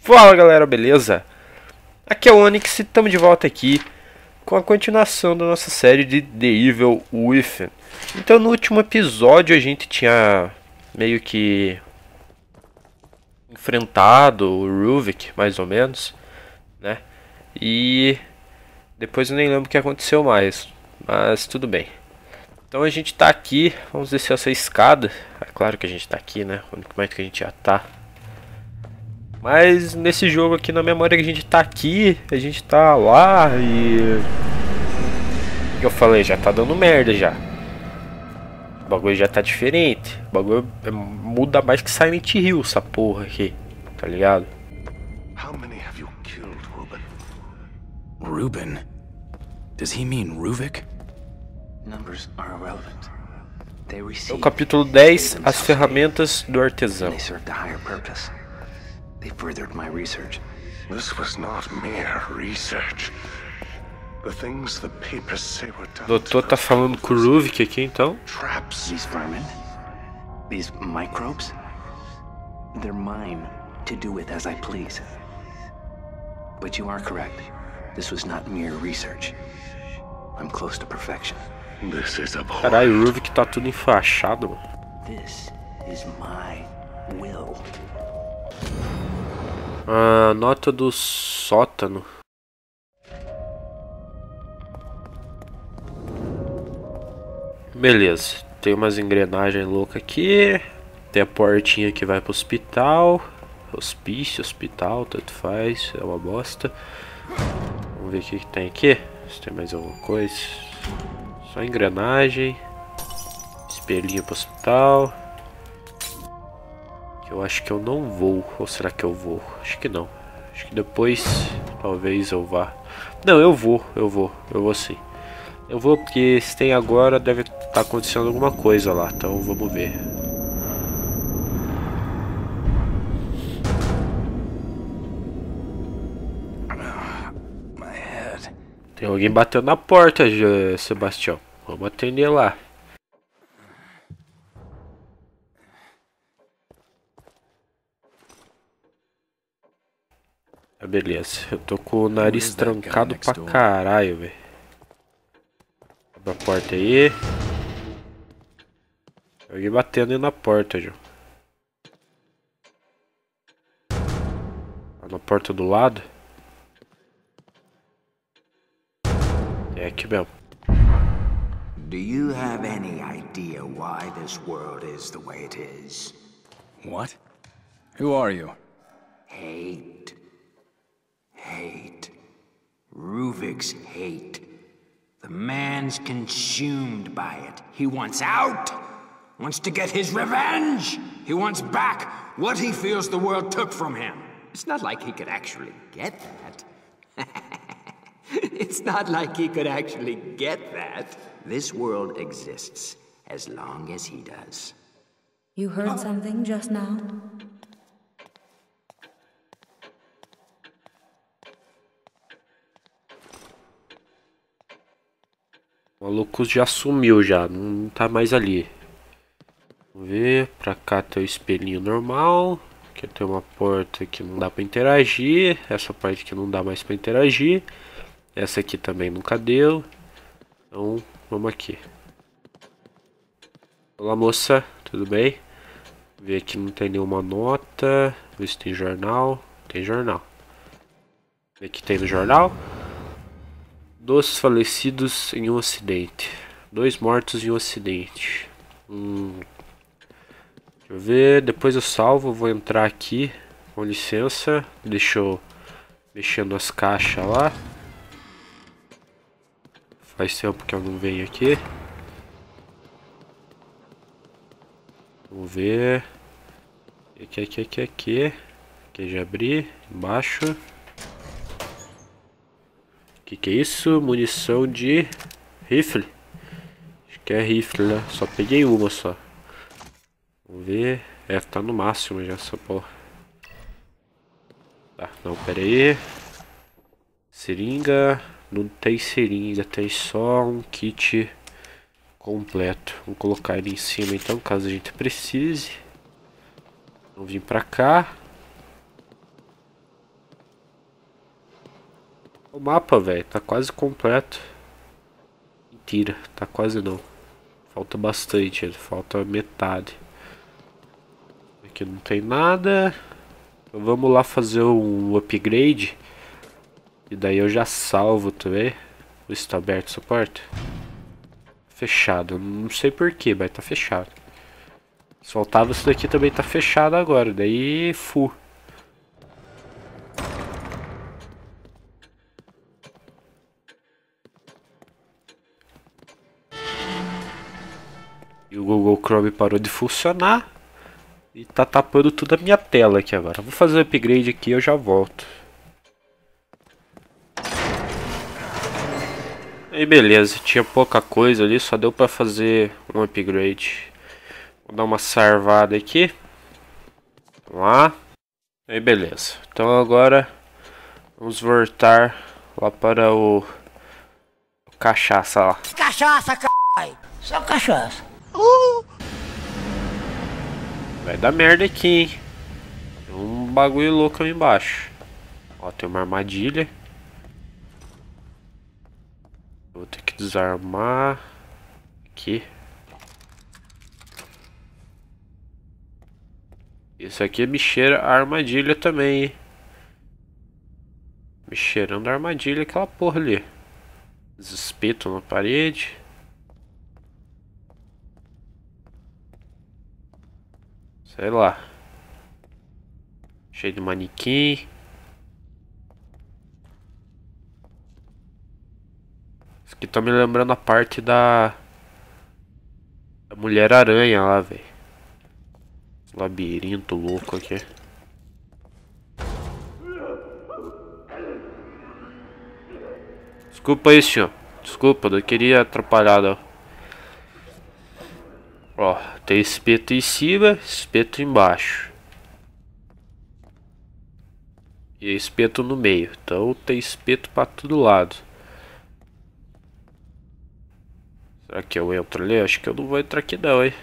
Fala galera, beleza? Aqui é o Onyx e estamos de volta aqui com a continuação da nossa série de The Evil Within. Então no último episódio a gente tinha meio que enfrentado o Ruvik, mais ou menos, né? E depois eu nem lembro o que aconteceu mais, mas tudo bem. Então a gente tá aqui, vamos descer essa escada. É claro que a gente tá aqui, né? Onde mais que a gente já tá? Mas nesse jogo aqui na memória que a gente tá aqui, a gente tá lá e... Eu falei, já tá dando merda já. O bagulho já tá diferente. O bagulho muda mais que Silent Hill, essa porra aqui. Tá ligado? How many have you killed, Ruben? Ruben? Does he mean Ruvik? Numbers are irrelevant. They É o received capítulo 10, as ferramentas do artesão. they served a higher purpose. They furthered my research. This was not mere research. The things the papers say were done. O doutor tá falando com o Ruvik aqui então. Traps. These vermin? These microbes? They're mine to do with as I please. But you are correct. This was not mere research. I'm close to perfection. This is abhorrent. Caralho, o Ruvik tá tudo enfaixado, mano. This is my will. A nota do sótano. Beleza, tem umas engrenagens loucas aqui. Tem a portinha que vai pro hospital. Hospício, hospital, tanto faz, é uma bosta. Vamos ver o que tem aqui. Se tem mais alguma coisa. Só engrenagem. Espelhinho pro hospital. Eu acho que eu não vou. Ou será que eu vou? Acho que não. Acho que depois talvez eu vá. Não, eu vou sim. Eu vou porque se tem agora deve estar acontecendo alguma coisa lá. Então vamos ver. My head. Tem alguém batendo na porta, Sebastião. Vamos atender lá. Beleza, eu tô com o nariz trancado pra caralho, velho. Abre a porta aí. Alguém batendo aí na porta, João. Tá na porta do lado. É aqui mesmo. Do you have any idea why this world is the way it is? What? Who are you? Hate. Hate. Ruvik's hate. The man's consumed by it. He wants out. Wants to get his revenge. He wants back what he feels the world took from him. It's not like he could actually get that. It's not like he could actually get that. This world exists as long as he does. You heard something just now? O maluco já sumiu já, não tá mais ali. Vamos ver, pra cá tem o espelhinho normal. Aqui tem uma porta que não dá pra interagir. Essa parte que não dá mais pra interagir. Essa aqui também nunca deu. Então, vamos aqui. Olá moça, tudo bem? Ver aqui não tem nenhuma nota. Ver se tem jornal. Tem jornal. Ver aqui tem no jornal. 2 falecidos em um acidente. 2 mortos em um acidente. Deixa eu ver. Depois eu salvo. Vou entrar aqui. Com licença. Deixa eu mexer nas caixas lá. Faz tempo que eu não venho aqui. Vamos ver. Aqui já abri. Embaixo. Que é isso? Munição de rifle. Acho que é rifle, né? Só peguei uma só. Vamos ver. É, tá no máximo já essa porra. Tá, não, pera aí. Seringa. Não tem seringa, tem só um kit completo. Vamos colocar ele em cima então, caso a gente precise. Vamos vir pra cá. O mapa, velho, tá quase completo. Mentira, tá quase não. Falta bastante, falta metade. Aqui não tem nada. Então vamos lá fazer um upgrade. E daí eu já salvo também. Vê se tá aberto essa porta. Fechado, não sei porquê, mas tá fechado. Se faltava isso daqui também tá fechado agora. Daí, full. E o Google Chrome parou de funcionar. E tá tapando toda a minha tela aqui agora. Vou fazer o upgrade aqui e eu já volto. E beleza, tinha pouca coisa ali, só deu pra fazer um upgrade. Vou dar uma salvada aqui. Vamos lá. E beleza. Então agora vamos voltar lá para o cachaça lá. Cachaça, caralho! Só cachaça. Vai dar merda aqui, hein? Tem um bagulho louco ali embaixo. Ó, tem uma armadilha. Vou ter que desarmar. Aqui. Isso aqui me cheira a armadilha também, hein? Me cheirando a armadilha, aquela porra ali. Espeto na parede. Sei lá. Cheio de manequim. Isso aqui tá me lembrando a parte da Mulher-Aranha lá, velho. Labirinto louco aqui. Desculpa aí, senhor. Desculpa, não queria atrapalhar, não. Ó, tem espeto em cima, espeto embaixo. E espeto no meio. Então tem espeto pra todo lado. Será que eu entro ali? Acho que eu não vou entrar aqui não, hein.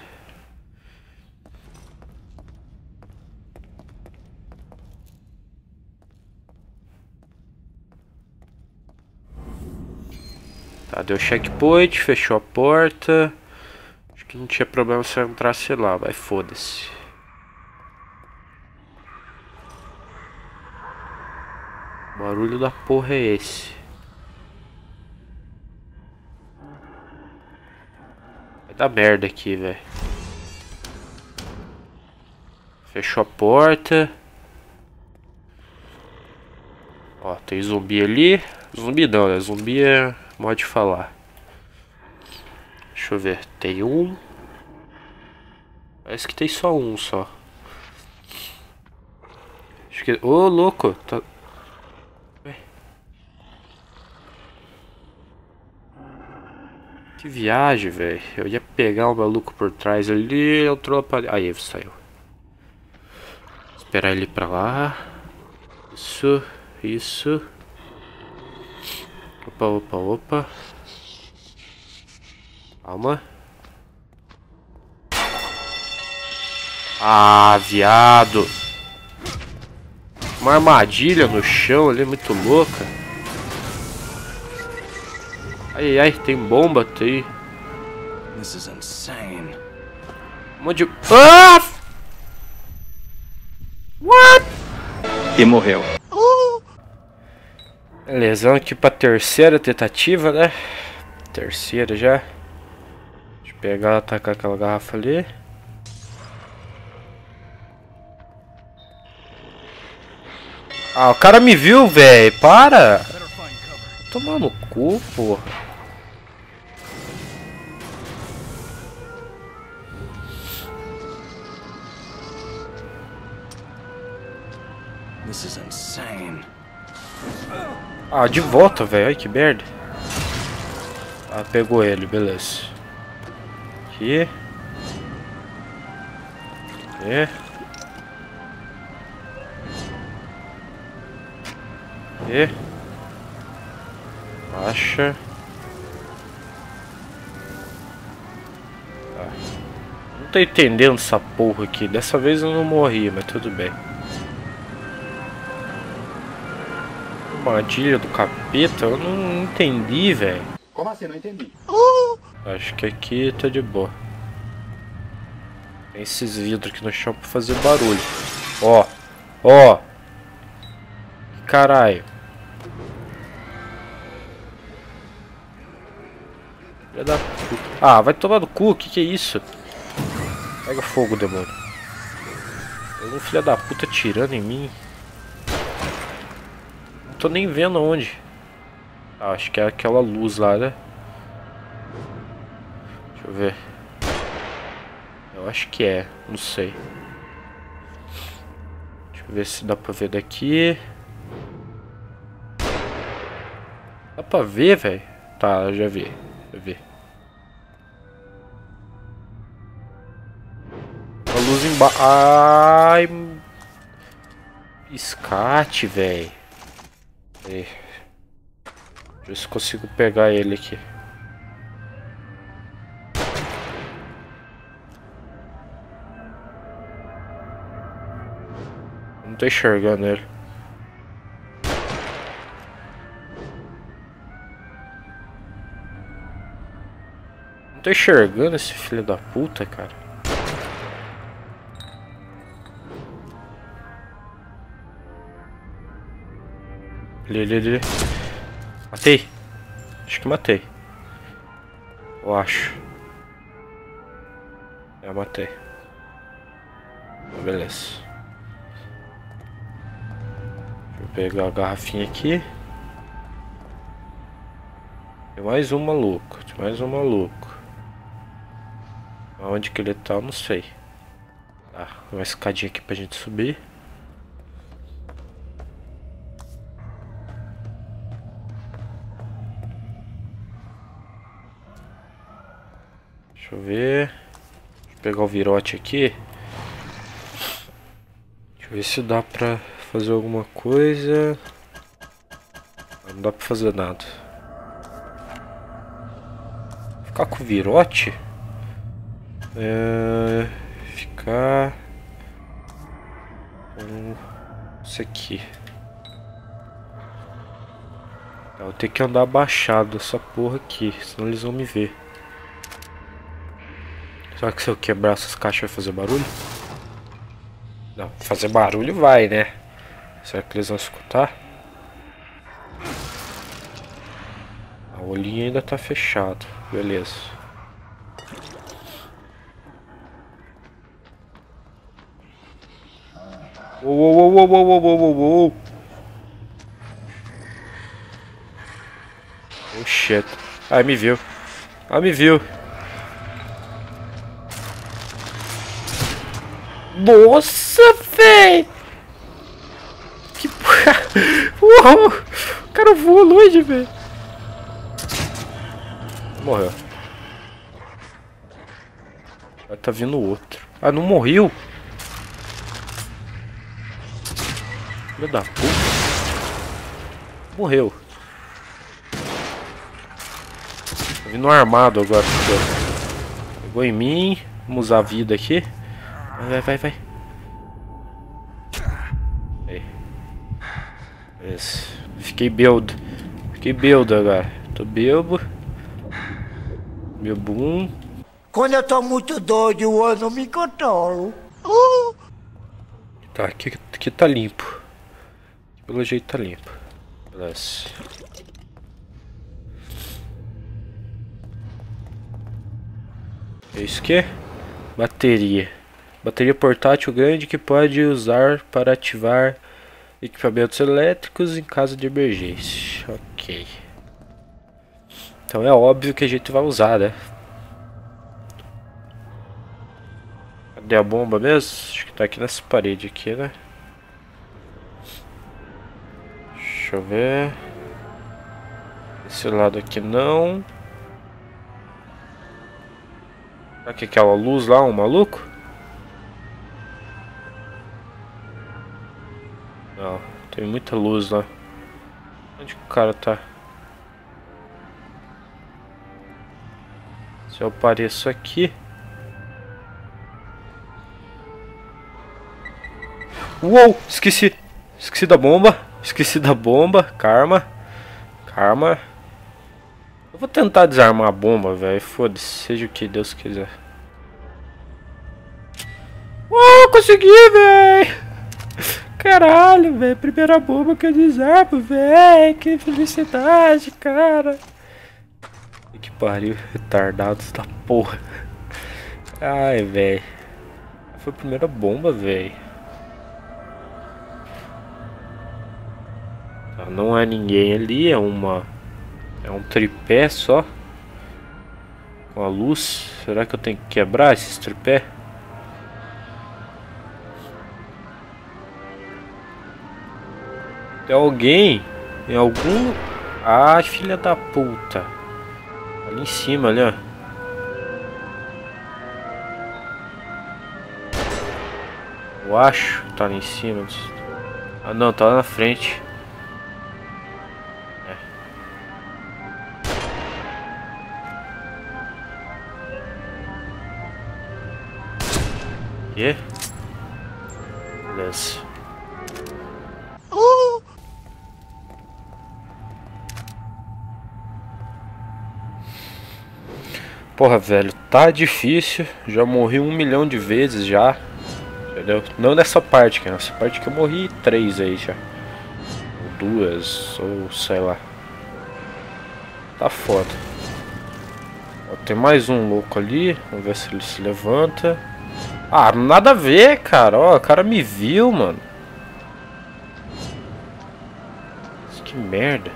Tá, deu checkpoint, fechou a porta. Acho que não tinha problema se eu entrasse lá, vai, foda-se. Barulho da porra é esse? Vai dar merda aqui, velho. Fechou a porta. Ó, tem zumbi ali. Zumbi não, né? Zumbi é modo de falar. Deixa eu ver. Tem um. Parece que tem só um só. Acho que... Ô, louco. Tá... Que viagem, velho. Eu ia pegar o maluco por trás ali. Entrou pra... Aí, saiu. Esperar ele pra lá. Isso. Isso. Opa, opa, opa. Calma. Ah, viado. Uma armadilha no chão ali, muito louca. Ai, ai, tem bomba, tem. This is insane. Um monte de... Ah! What? E morreu. Beleza, vamos aqui pra terceira tentativa, né? Terceira já. Deixa eu pegar e atacar aquela garrafa ali. Ah, o cara me viu, velho. Para! Tomar no cu, porra. This is insane. Ah, de volta, velho. Ai, que merda. Ah, pegou ele, beleza. Aqui. É. E baixa. Tá. Não tô entendendo essa porra aqui. Dessa vez eu não morri, mas tudo bem. Armadilha do capeta? Eu não entendi, velho. Como assim? Não entendi. Acho que aqui tá de boa. Tem esses vidros aqui no chão pra fazer barulho. Ó. Ó. Caralho. Filha da puta. Ah, vai tomar no cu. Que é isso? Pega fogo, demônio. Tem um filho da puta tirando em mim. Não tô nem vendo onde. Ah, acho que é aquela luz lá, né? Deixa eu ver. Eu acho que é. Não sei. Deixa eu ver se dá pra ver daqui. Dá pra ver, velho? Tá, já vi. Já vi. A luz embaixo. Ai. Escate, velho. Deixa eu ver se consigo pegar ele aqui. Não tô enxergando ele. Não tô enxergando esse filho da puta, cara. Ali. Matei. Acho que matei. Eu acho. Matei. Beleza. Deixa eu pegar a garrafinha aqui. Tem mais um maluco. Tem mais um maluco. Aonde que ele tá, eu não sei. Tá, uma escadinha aqui pra gente subir. Deixa eu ver. Deixa eu pegar o virote aqui. Deixa eu ver se dá pra fazer alguma coisa. Não dá pra fazer nada. Ficar com o virote? Ficar com isso aqui. Eu vou ter que andar abaixado essa porra aqui, senão eles vão me ver. Será que se eu quebrar essas caixas vai fazer barulho? Não, fazer barulho vai, né? Será que eles vão escutar? O olhinho ainda tá fechado, beleza. Uou. Oh shit. Ai, me viu. Me viu. Nossa, véi! Que porra! Uou! O cara voou longe, velho. Morreu. Tá vindo outro. Ah, não morreu? Filho da puta. Morreu. Tá vindo um armado agora. Pegou em mim. Vamos usar a vida aqui. Vai. Aí. Isso. Fiquei build agora. Tô bebo. Bebo um. Quando eu tô muito doido, eu não me controlo. Tá, aqui tá limpo. Pelo jeito tá limpo. Beleza. É isso que é? Bateria. Bateria portátil grande que pode usar para ativar equipamentos elétricos em caso de emergência. Ok. Então é óbvio que a gente vai usar, né? Cadê a bomba mesmo? Acho que tá aqui nessa parede aqui, né? Deixa eu ver. Esse lado aqui não. Será que aquela luz lá, um maluco? Não, tem muita luz lá. Onde que o cara tá? Se eu apareço aqui. Uou! Esqueci da bomba. Esqueci da bomba. Karma. Karma. Eu vou tentar desarmar a bomba, velho. Foda-se. Seja o que Deus quiser. Uau, consegui, velho. Caralho, velho. Primeira bomba que eu desarmo, velho. Que felicidade, cara. Que pariu. Retardados da porra. Ai, velho. Foi a primeira bomba, velho. Não é ninguém ali, é um tripé só. Com a luz. Será que eu tenho que quebrar esses tripé? Tem alguém em algum... Ai, filha da puta. Ali em cima, ali, ó. Eu acho que tá ali em cima. Ah, não, tá lá na frente. Que? Beleza. Porra, velho, tá difícil. Já morri 1 milhão de vezes já. Entendeu? Não nessa parte, que nessa parte que eu morri 3 aí já. Ou 2, ou sei lá. Tá foda. Ó, tem mais um louco ali. Vamos ver se ele se levanta. Ah, nada a ver, cara. Ó, o cara me viu, mano. Que merda.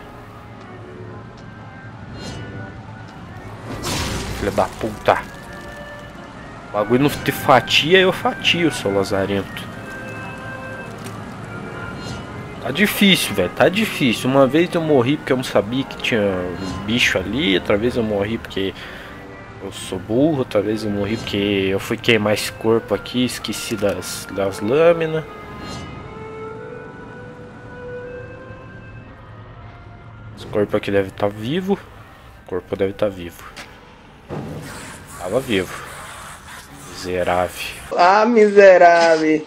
Filha da puta. O bagulho não te fatia, eu fatio, seu lazarento. Tá difícil, velho. Tá difícil. Uma vez eu morri porque eu não sabia que tinha um bicho ali. Outra vez eu morri porque eu sou burro. Outra vez eu morri porque eu fui queimar esse corpo aqui. Esqueci das lâminas. Esse corpo aqui deve estar vivo. O corpo deve estar vivo. Tava vivo. Miserável. Ah, miserável.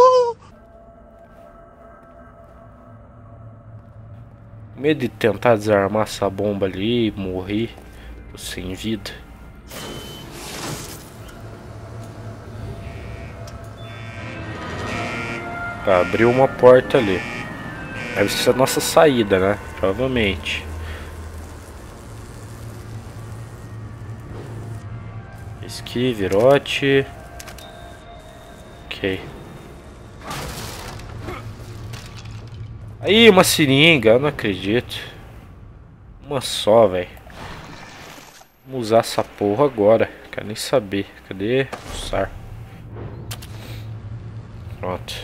Medo de tentar desarmar essa bomba ali e morrer. Tô sem vida. Tá, abriu uma porta ali. Deve ser a nossa saída, né? Provavelmente. Esqui, virote. Ok. Aí, uma seringa, eu não acredito. Uma só, velho. Vamos usar essa porra agora. Quero nem saber. Cadê? Usar. Pronto.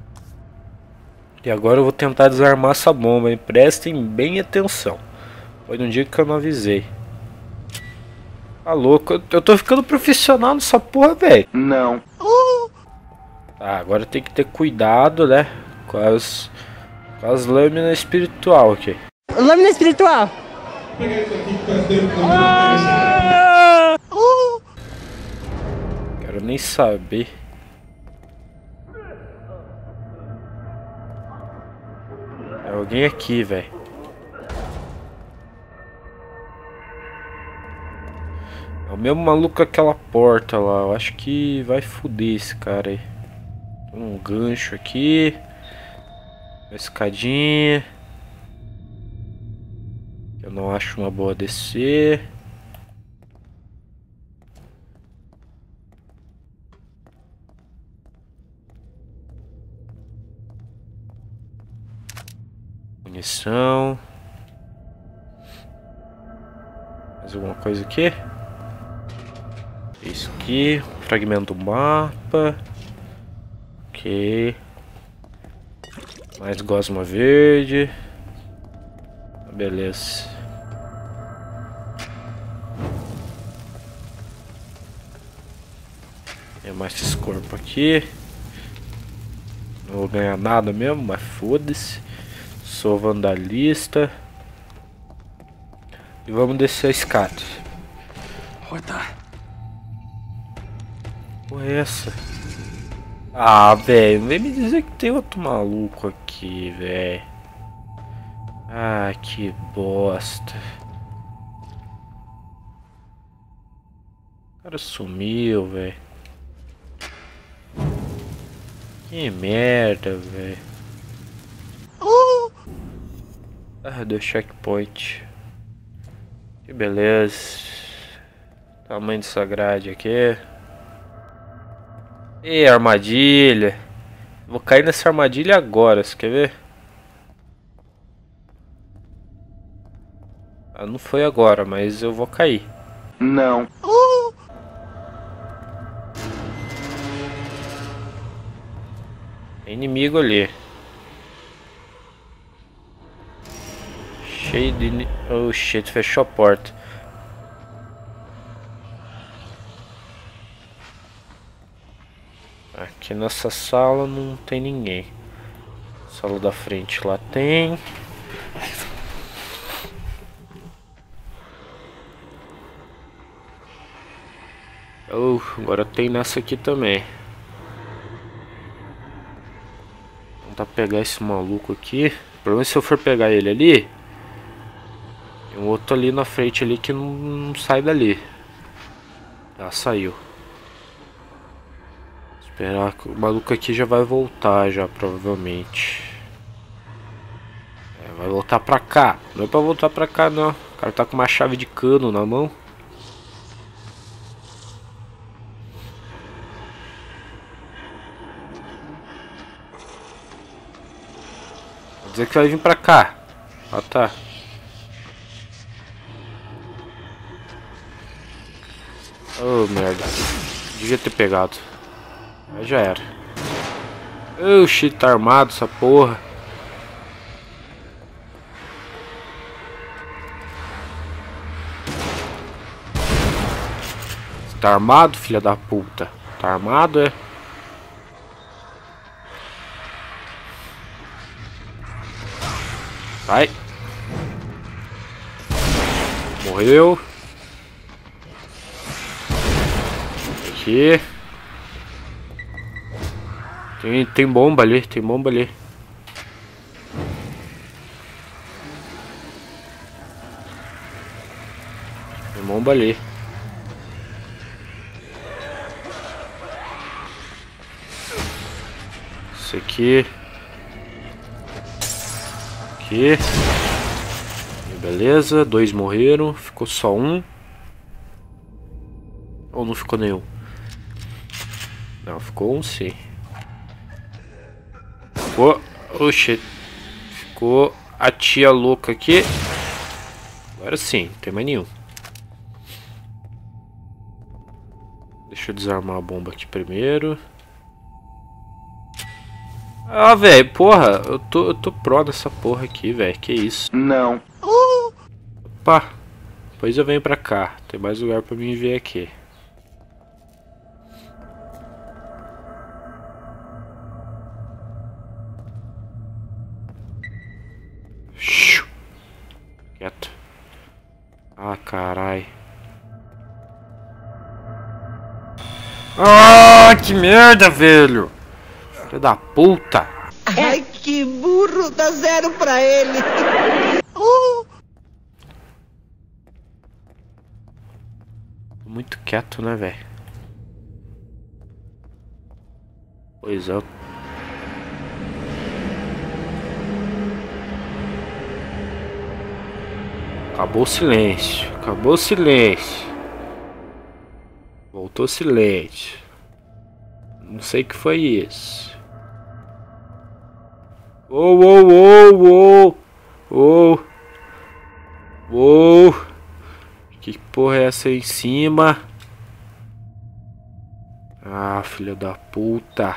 E agora eu vou tentar desarmar essa bomba, hein? Prestem bem atenção. Foi num dia que eu não avisei. Tá louco? Eu tô ficando profissional nessa porra, velho. Não. Tá, agora tem que ter cuidado, né? Com as lâminas espiritual aqui. Lâmina espiritual. Quero nem saber. É alguém aqui, velho. É o mesmo maluco com aquela porta lá. Eu acho que vai foder esse cara aí. Tem um gancho aqui. Uma escadinha. Eu não acho uma boa descer. Munição. Mais alguma coisa aqui? Isso aqui. Fragmento do mapa. Ok. Mais gosma verde. Beleza. Tem mais esse corpo aqui. Não vou ganhar nada mesmo, mas foda-se. Sou vandalista. E vamos descer a escada. What the? Porra é essa? Ah, velho, não vem me dizer que tem outro maluco aqui, velho. Ah, que bosta. O cara sumiu, velho. Que merda, velho. Ah, deu checkpoint. Que beleza. Tamanho dessa grade aqui. E armadilha. Vou cair nessa armadilha agora, você quer ver? Ah, não foi agora, mas eu vou cair. Não. Tem inimigo ali. Cheio de... Oh shit, fechou a porta. Aqui nessa sala não tem ninguém. Sala da frente lá tem. Oh, agora tem nessa aqui também. Vou tentar pegar esse maluco aqui. Pelo menos se eu for pegar ele ali, tem um outro ali na frente ali que não sai dali. Já saiu. Esperar que o maluco aqui já vai voltar já, provavelmente. É, vai voltar pra cá. Não é pra voltar pra cá não. O cara tá com uma chave de cano na mão. Quer dizer que vai vir pra cá. Ah, tá. Oh, merda. Devia ter pegado. Aí já era. Oh, shit, tá armado essa porra. Tá armado, filha da puta? Tá armado, é? Vai. Morreu. Aqui. Tem bomba ali, tem bomba ali. Tem bomba ali. Isso aqui. Aqui. Beleza, 2 morreram. Ficou só um. Ou não ficou nenhum? Não, ficou um sim. Ficou... Oh shit. Ficou a tia louca aqui. Agora sim, não tem mais nenhum. Deixa eu desarmar a bomba aqui primeiro. Ah, velho, porra, eu tô pro nessa porra aqui, velho. Que isso? Não. Opa, depois eu venho pra cá. Tem mais lugar pra mim ver aqui. Quieto. Ah, carai. Ah, que merda, velho. Filho da puta. Ai, que burro, dá 0 pra ele. Muito quieto, né, velho? Pois é. Acabou o silêncio. Acabou o silêncio. Voltou o silêncio. Não sei o que foi isso. Uou, uou, uou, uou. Uou. Uou. Que porra é essa aí em cima? Ah, filha da puta.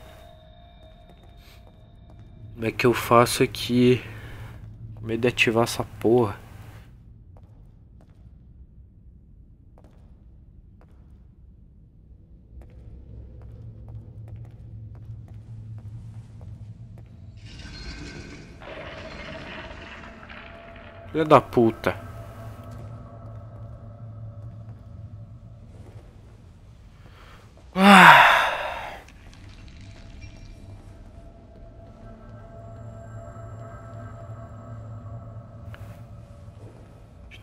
Como é que eu faço aqui? Com medo de ativar essa porra. Filha da puta.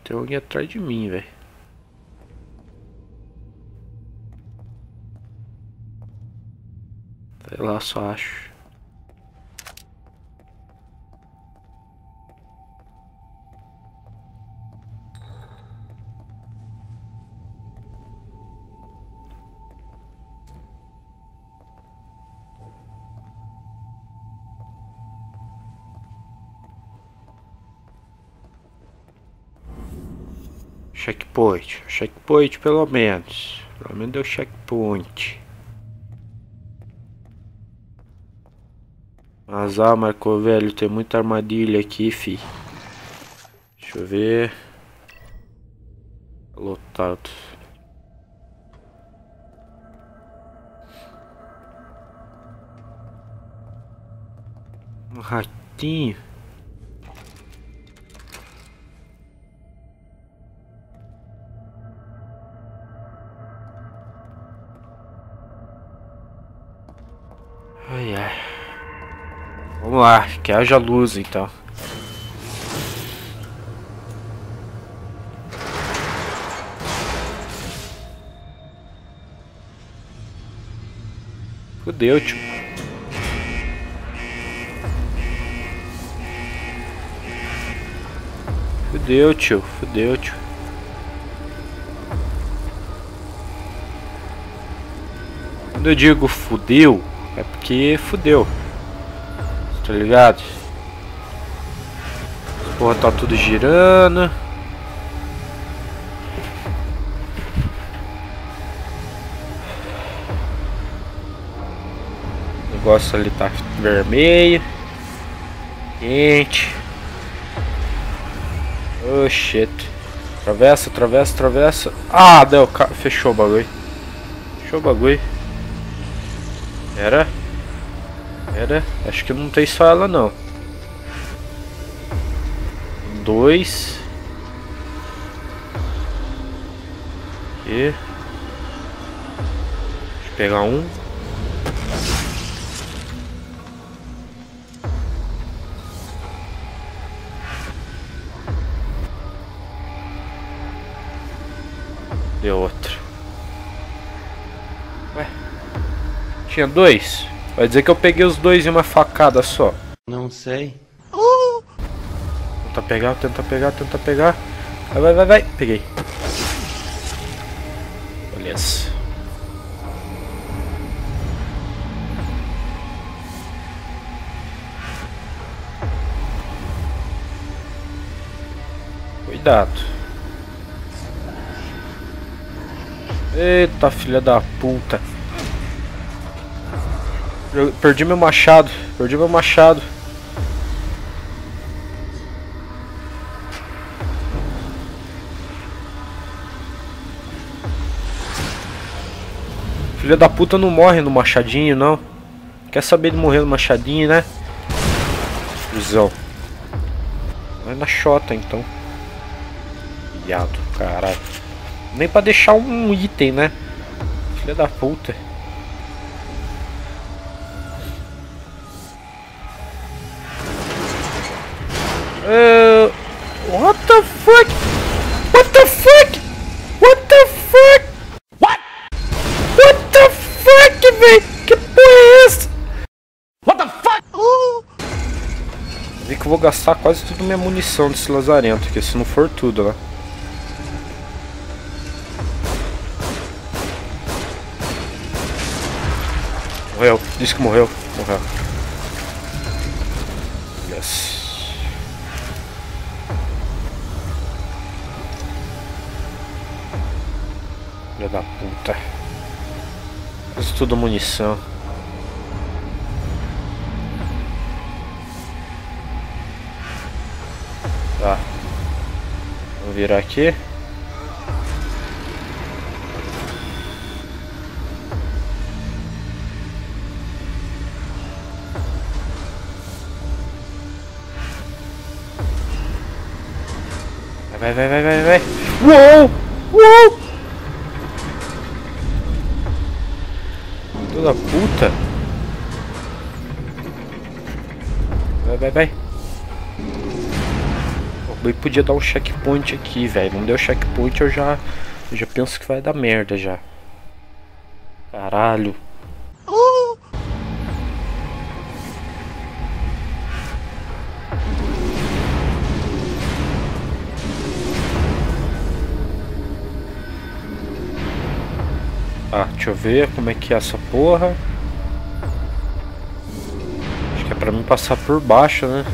Tem alguém atrás de mim, velho. Sei lá, só acho. Checkpoint. Checkpoint pelo menos. Pelo menos deu checkpoint. Mas Marco, velho, tem muita armadilha aqui, fi. Deixa eu ver. Lotado. Um ratinho. Ai, ai. Vamos lá, que haja luz então. Fudeu, tio. Fudeu, tio. Fudeu, tio. Quando eu digo fudeu, é porque fudeu. Tá ligado? Porra, tá tudo girando. O negócio ali tá vermelho. Quente. Oh shit. Atravessa, atravessa, atravessa. Ah, deu. Fechou o bagulho. Fechou o bagulho. Era? Acho que não tem só ela não. 2. E deixa eu pegar um. Deu outro. Ué, tinha 2. Vai dizer que eu peguei os 2 em uma facada só. Não sei. Tenta pegar, tenta pegar, tenta pegar. Vai, vai, vai, vai. Peguei. Beleza. Cuidado. Eita, filha da puta. Eu perdi meu machado. Perdi meu machado. Filha da puta não morre no machadinho, não. Quer saber de morrer no machadinho, né? Fusão. Vai na xota, então. Viado, caralho. Nem pra deixar um item, né? Filha da puta. What the fuck? What the fuck? What the fuck? What? What the fuck, velho? Que porra é essa? What the fuck? Vi que eu vou gastar quase toda minha munição desse lazarento, que se não for tudo, né? Morreu, disse que morreu. Morreu. Yes. Filha da puta. Isso tudo munição. Tá. Vamos virar aqui. Vai, vai, vai, vai, vai. Uou! Uou! Toda puta. Vai, vai, vai. podia dar um checkpoint aqui, velho. Não deu checkpoint, eu já penso que vai dar merda já. Caralho. Ah, deixa eu ver como é que é essa porra. Acho que é pra mim passar por baixo, né?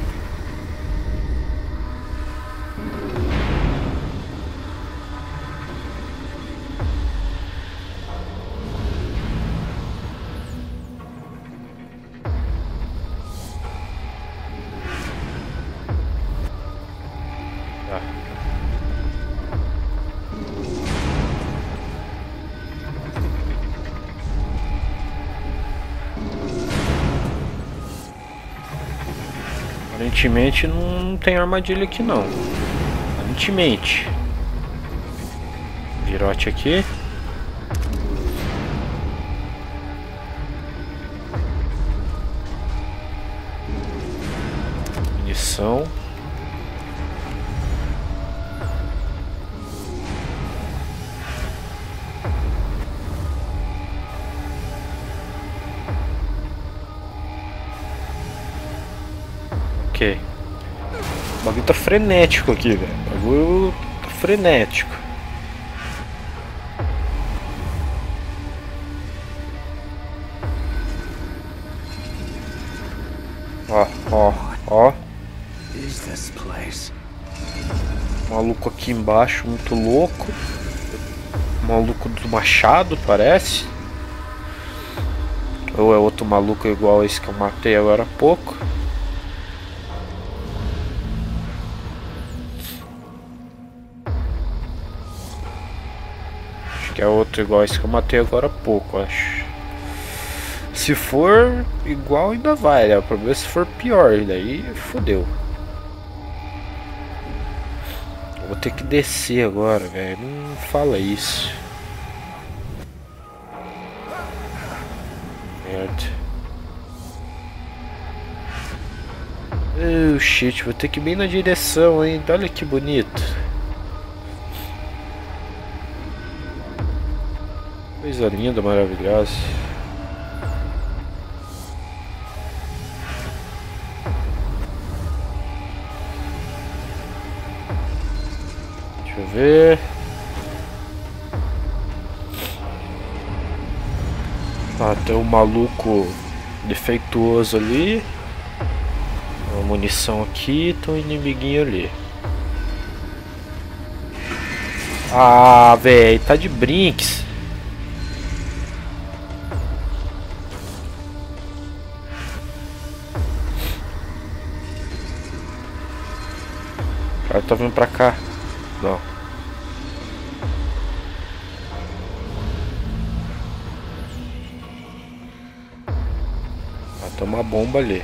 Aparentemente não tem armadilha aqui não. Aparentemente. Virote aqui. Munição. Ok. O bagulho tá frenético aqui, velho. O bagulho tá frenético. Ó. Maluco aqui embaixo, muito louco. Maluco do machado, parece. Ou é outro maluco igual esse que eu matei agora há pouco. Acho que é outro igual esse que eu matei agora há pouco, acho. Se for igual ainda vai, né? O problema é se for pior, daí fodeu. Eu vou ter que descer agora, velho. Não fala isso. Merda. Oh shit, vou ter que ir bem na direção ainda. Olha que bonito. Coisa linda, maravilhosa. Deixa eu ver. Ah, tem um maluco defeituoso ali. Uma munição aqui, tem um inimiguinho ali. Ah, velho, tá de brinks. O cara tá vindo pra cá. Não. Ah, tem uma bomba ali.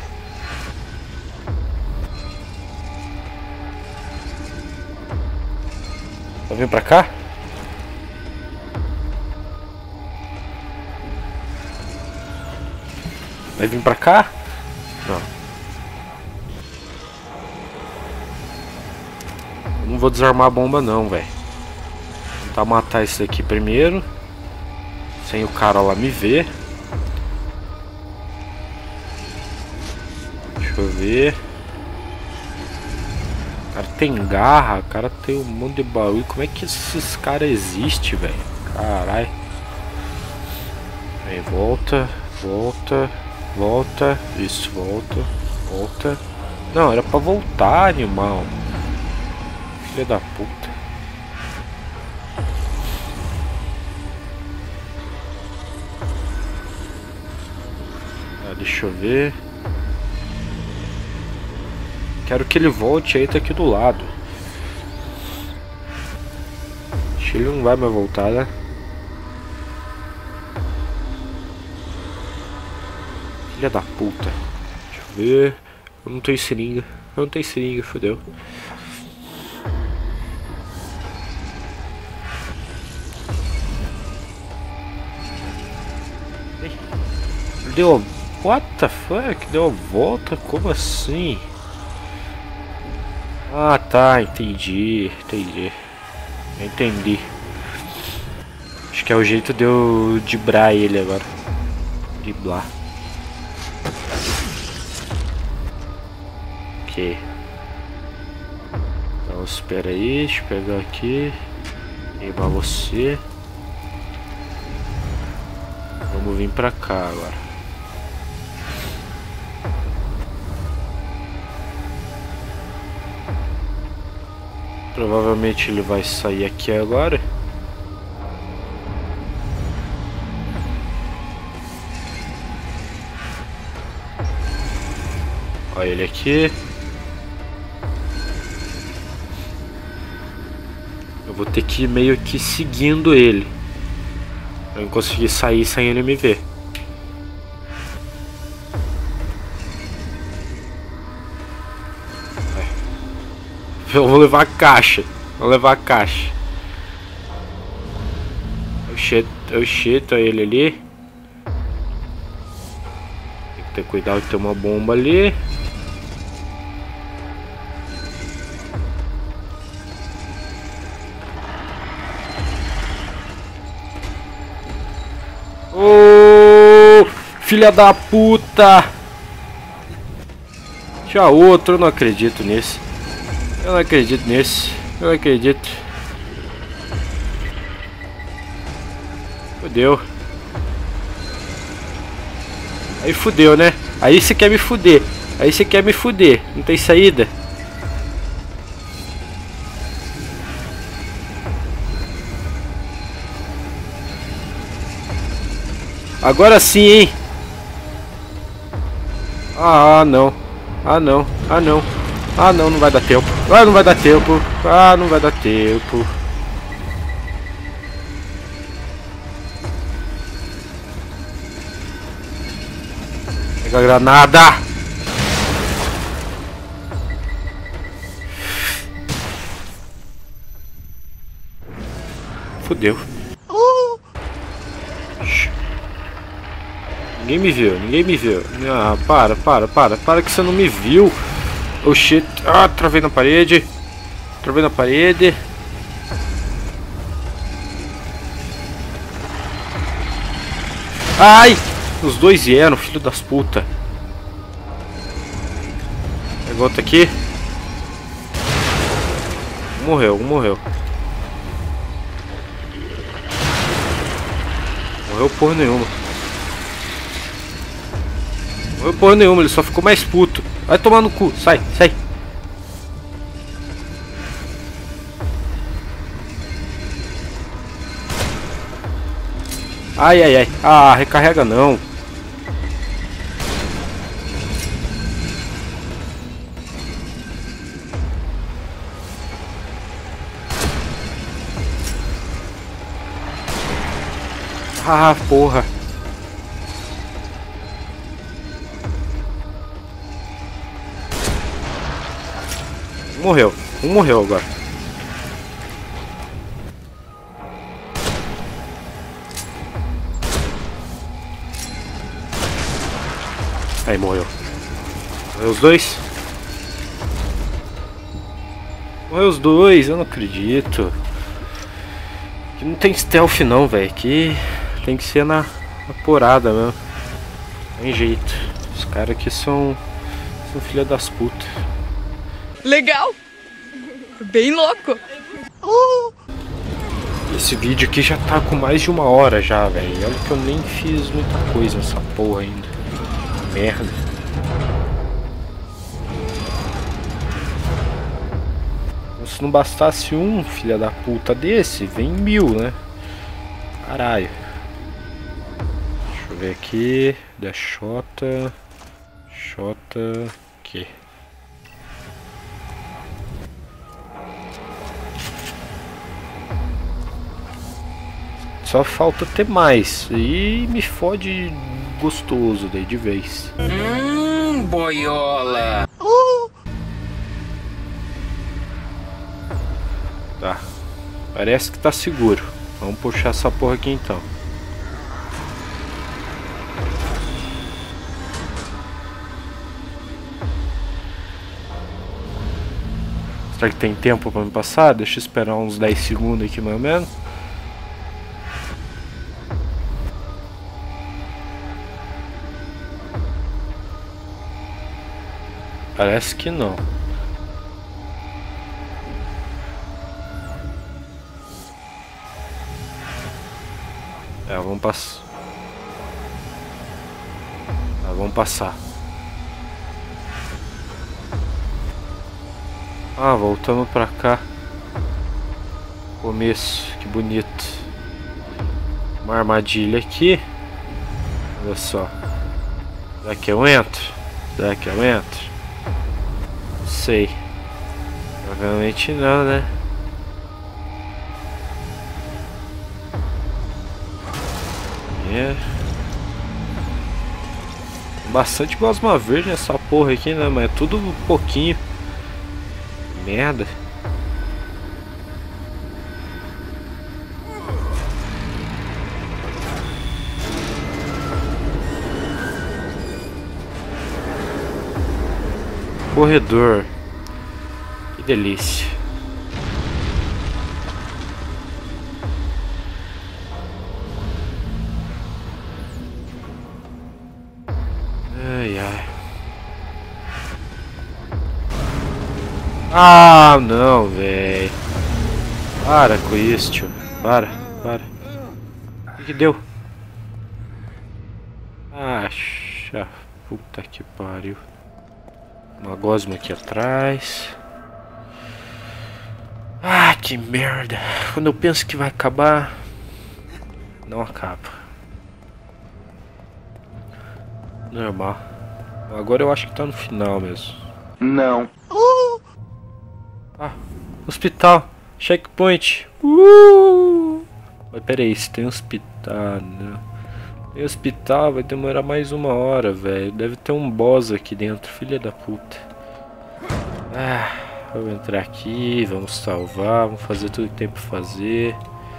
Tá vindo pra cá? Vai vir pra cá? Não. Eu não vou desarmar a bomba não, velho. Vou tentar matar esse daqui primeiro. Sem o cara lá me ver. Deixa eu ver. O cara tem garra, o cara tem um monte de baú. Como é que esses caras existem, velho? Caralho. Aí, volta, volta, volta. Isso, volta, volta. Não, era pra voltar, animal. Filha da puta. Ah, deixa eu ver. Quero que ele volte aí, tá aqui do lado. Acho que ele não vai mais voltar, né? Filha da puta. Deixa eu ver. Eu não tenho seringa. Eu não tenho seringa, fodeu. Deu. What the fuck? Deu a volta? Como assim? Ah, tá, entendi. Entendi. Acho que é o jeito de eu driblar ele agora. Driblar. Ok. Então espera aí, deixa eu pegar aqui. Queimar você. Vamos vir pra cá agora. Provavelmente ele vai sair aqui agora. Olha ele aqui. Eu vou ter que ir meio que seguindo ele. Eu não consegui sair sem ele me ver. Eu vou levar a caixa. Eu cheto ele ali. Tem que ter cuidado de ter uma bomba ali. Ô, filha da puta! Tinha outro, eu não acredito nisso. Eu não acredito. Fudeu. Aí fudeu, né? Aí você quer me fuder. Não tem saída. Agora sim, hein? Ah, não, não vai dar tempo. Não vai dar tempo. Pega a granada. Fudeu. Ninguém me viu. Ah, para que você não me viu. Oh shit. Ah, travei na parede. Ai! Os dois vieram, filho das puta. Pega outro aqui. Um morreu. Morreu porra nenhuma. Ele só ficou mais puto. Vai tomar no cu, sai. Ai. Ah, recarrega não. Ah, porra. Um morreu agora. Aí morreu. Morreu os dois. Eu não acredito. Que não tem stealth não, velho. Que tem que ser na porrada mesmo. Tem jeito. Os caras aqui são filha das putas. Legal! Bem louco! Esse vídeo aqui já tá com mais de 1 hora já, velho. Olha que eu nem fiz muita coisa nessa porra ainda. Merda. Se não bastasse um filha da puta desse, vem 1000, né? Caralho. Deixa eu ver aqui. Da Xota. Aqui. Só falta ter mais. E me fode gostoso daí de vez. Boiola! Tá. Parece que tá seguro. Vamos puxar essa porra aqui então. Será que tem tempo pra me passar? Deixa eu esperar uns 10 segundos aqui mais ou menos. Parece que não. Vamos passar. Vamos passar. Voltamos pra cá. Começo, que bonito. Uma armadilha aqui. Olha só. Será que eu entro? Será que eu entro? Não sei. Provavelmente não, né? Bastante gosma verde nessa porra aqui, né? Mas é tudo um pouquinho. Merda. Corredor. Que delícia. Ai, ai. Ah, não, velho. Para com isso, tio. Para. O que deu? Puta que pariu. Uma gosma aqui atrás. Que merda. Quando eu penso que vai acabar, não acaba. Normal. Agora eu acho que tá no final mesmo. Não. Hospital. Checkpoint. Mas peraí, se tem hospital, não. Tem hospital, vai demorar mais 1 hora, velho. Deve ter um boss aqui dentro, filha da puta. Vamos entrar aqui, vamos salvar, vamos fazer tudo que tem pra fazer.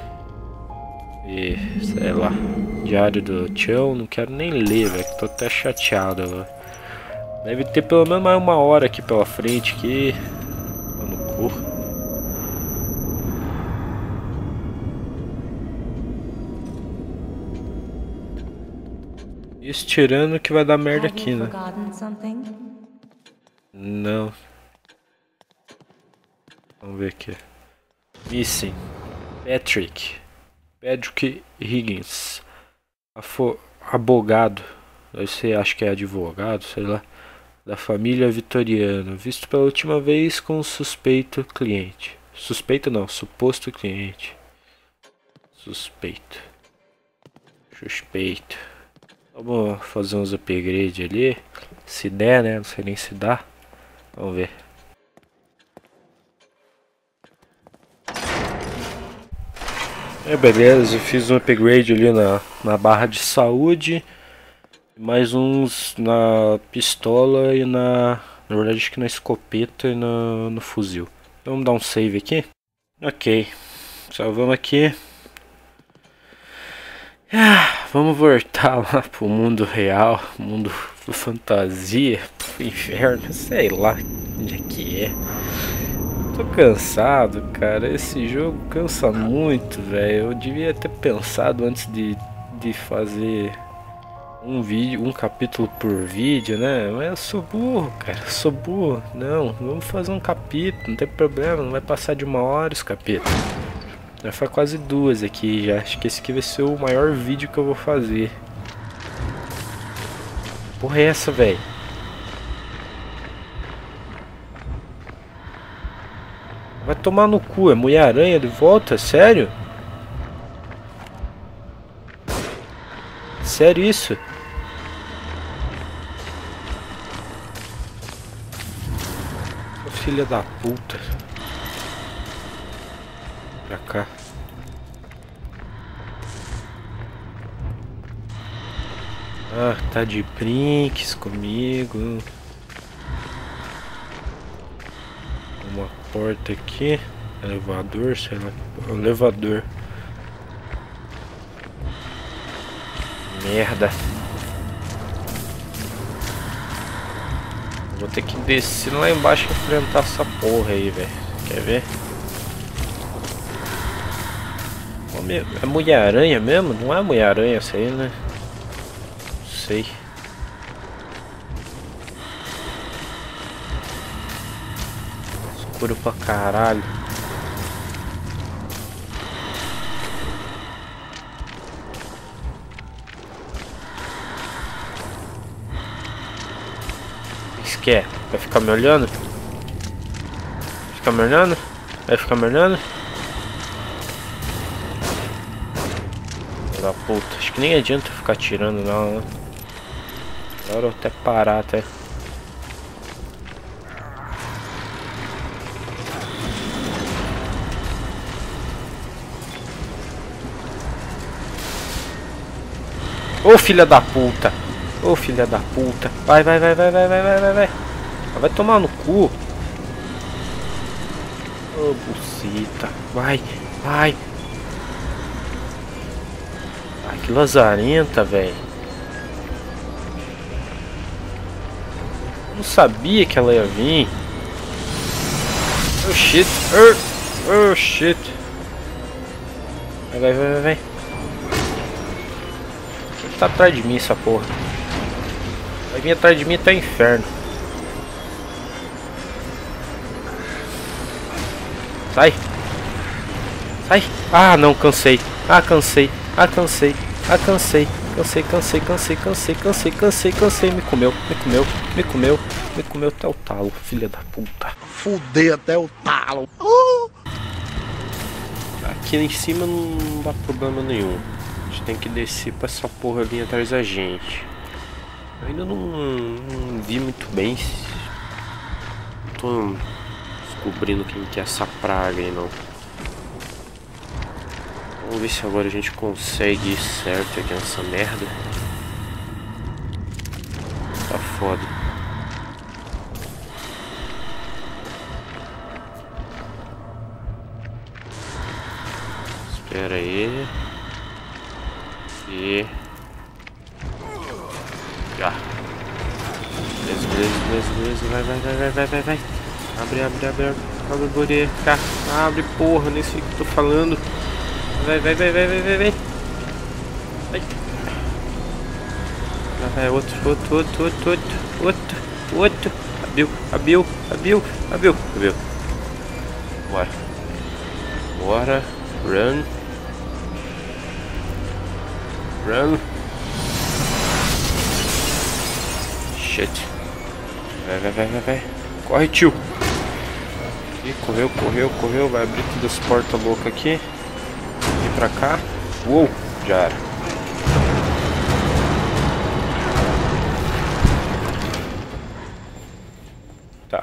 E, sei lá, diário do Chão, não quero nem ler, velho, tô até chateado, velho. Deve ter pelo menos mais 1 hora aqui pela frente, aqui. No cu. Isso tirando que vai dar merda aqui, né? Não. Vamos ver aqui. Missing. Patrick Higgins. Abogado. Deve ser, acho que é advogado, sei lá. Da família vitoriana. Visto pela última vez com um suspeito cliente. Suspeito não, suposto cliente. Suspeito. Vamos fazer uns upgrades ali. Se der, né? Não sei nem se dá. Vamos ver. Beleza, eu fiz um upgrade ali na barra de saúde. Mais uns na pistola e na verdade acho que na escopeta e no fuzil. Então, vamos dar um save aqui. Ok. Salvamos aqui. Vamos voltar lá pro mundo real, mundo fantasia, pro inferno, sei lá onde é que é. Tô cansado, cara, esse jogo cansa muito, velho. Eu devia ter pensado antes de fazer um capítulo por vídeo, né? Mas eu sou burro, cara, Não, vamos fazer um capítulo, não tem problema, não vai passar de 1 hora esse capítulo. Já foi quase 2 aqui já. Acho que esse aqui vai ser o maior vídeo que eu vou fazer. Porra é essa, velho? Vai tomar no cu, é Mulher-Aranha de volta? Sério? Sério isso? Filha da puta. Pra cá. Tá de brinques comigo. Uma porta aqui. Elevador, sei lá. Elevador. Merda. Vou ter que descer lá embaixo e enfrentar essa porra aí, velho. Quer ver? É Mulher-Aranha mesmo? Não é Mulher-Aranha essa aí, né? Não sei. Escuro pra caralho. O que você quer? Vai ficar me olhando? Ficar me olhando? Vai ficar me olhando? Da puta, acho que nem adianta ficar tirando não, né? Agora eu até parar até. Ô filha da puta! Ô filha da puta! Vai, vai, vai, vai, vai, vai, vai, vai, vai! Vai tomar no cu! Ô bucita! Vai, vai! Ai, que lazarenta, velho! Não sabia que ela ia vir! Oh shit! Oh shit! Vai, vai, vai, vai, vai! Tá atrás de mim essa porra. Vai vir atrás de mim até o inferno. Sai. Sai. Ah, não, cansei. Ah, cansei. Ah, cansei. Ah, cansei. Cansei, cansei, cansei, cansei, cansei, cansei, cansei. Me comeu, me comeu, me comeu. Me comeu até o talo, filha da puta. Fudei até o talo. Aqui em cima não dá problema nenhum. A gente tem que descer pra essa porra vir atrás da gente. Eu ainda não vi muito bem. Não tô descobrindo quem que é essa praga aí não. Vamos ver se agora a gente consegue ir certo aqui nessa merda. Tá foda. Espera aí. E já. Beleza. Vai, vai, vai, vai, vai, vai, vai. Abre, abre, abre, abre. Abre, boneca. Abre, porra, nem sei o que eu tô falando. Vai, vai, vai, vai, vai, vai, vai. Vai. Vai, outro. Abriu. Bora. Bora. Run. Shit. Vai. Corre, tio. Ih, correu. Vai abrir todas as portas loucas aqui. Vem pra cá. Uou, já era. Tá.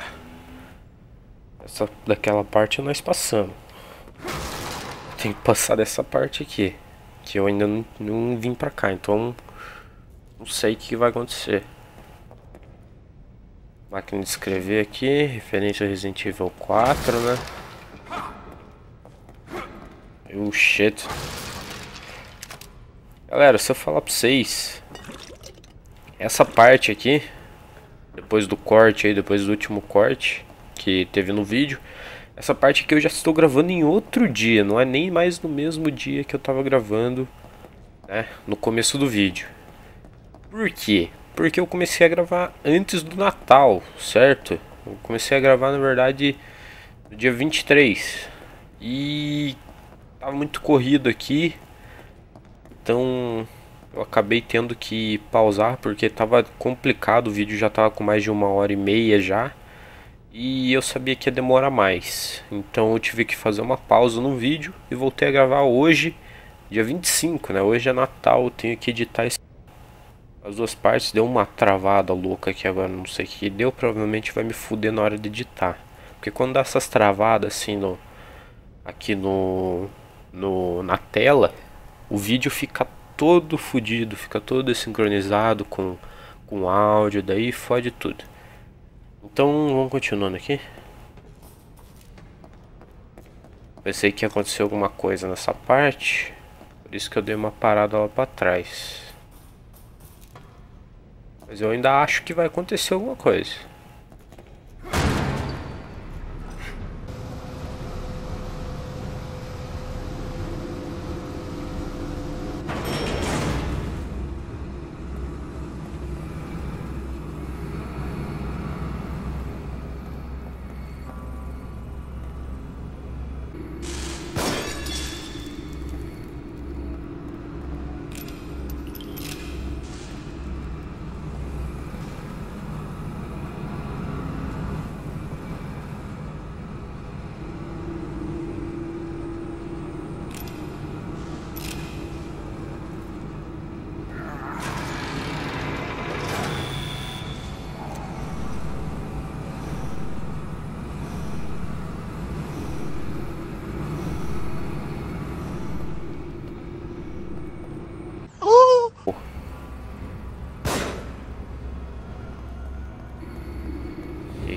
Daquela parte nós passamos. Tem que passar dessa parte aqui. Que eu ainda não vim pra cá, então não sei o que vai acontecer. Máquina de escrever aqui, referência Resident Evil 4, né? Oh shit. Galera, se eu falar pra vocês, essa parte aqui, depois do corte aí, depois do último corte que teve no vídeo, essa parte aqui eu já estou gravando em outro dia, não é nem mais no mesmo dia que eu tava gravando, né, no começo do vídeo. Por quê? Porque eu comecei a gravar antes do Natal, certo? Eu comecei a gravar, na verdade, no dia 23. E tava muito corrido aqui, então eu acabei tendo que pausar porque tava complicado, o vídeo já tava com mais de 1h30 já. E eu sabia que ia demorar mais, então eu tive que fazer uma pausa no vídeo e voltei a gravar hoje, dia 25, né? Hoje é Natal, eu tenho que editar as duas partes. Deu uma travada louca aqui agora, não sei o que deu, provavelmente vai me fuder na hora de editar. Porque quando dá essas travadas assim aqui na tela, o vídeo fica todo fudido, fica todo desincronizado com o áudio, daí fode tudo. Então vamos continuando aqui. Pensei que ia acontecer alguma coisa nessa parte, por isso que eu dei uma parada lá pra trás. Mas eu ainda acho que vai acontecer alguma coisa.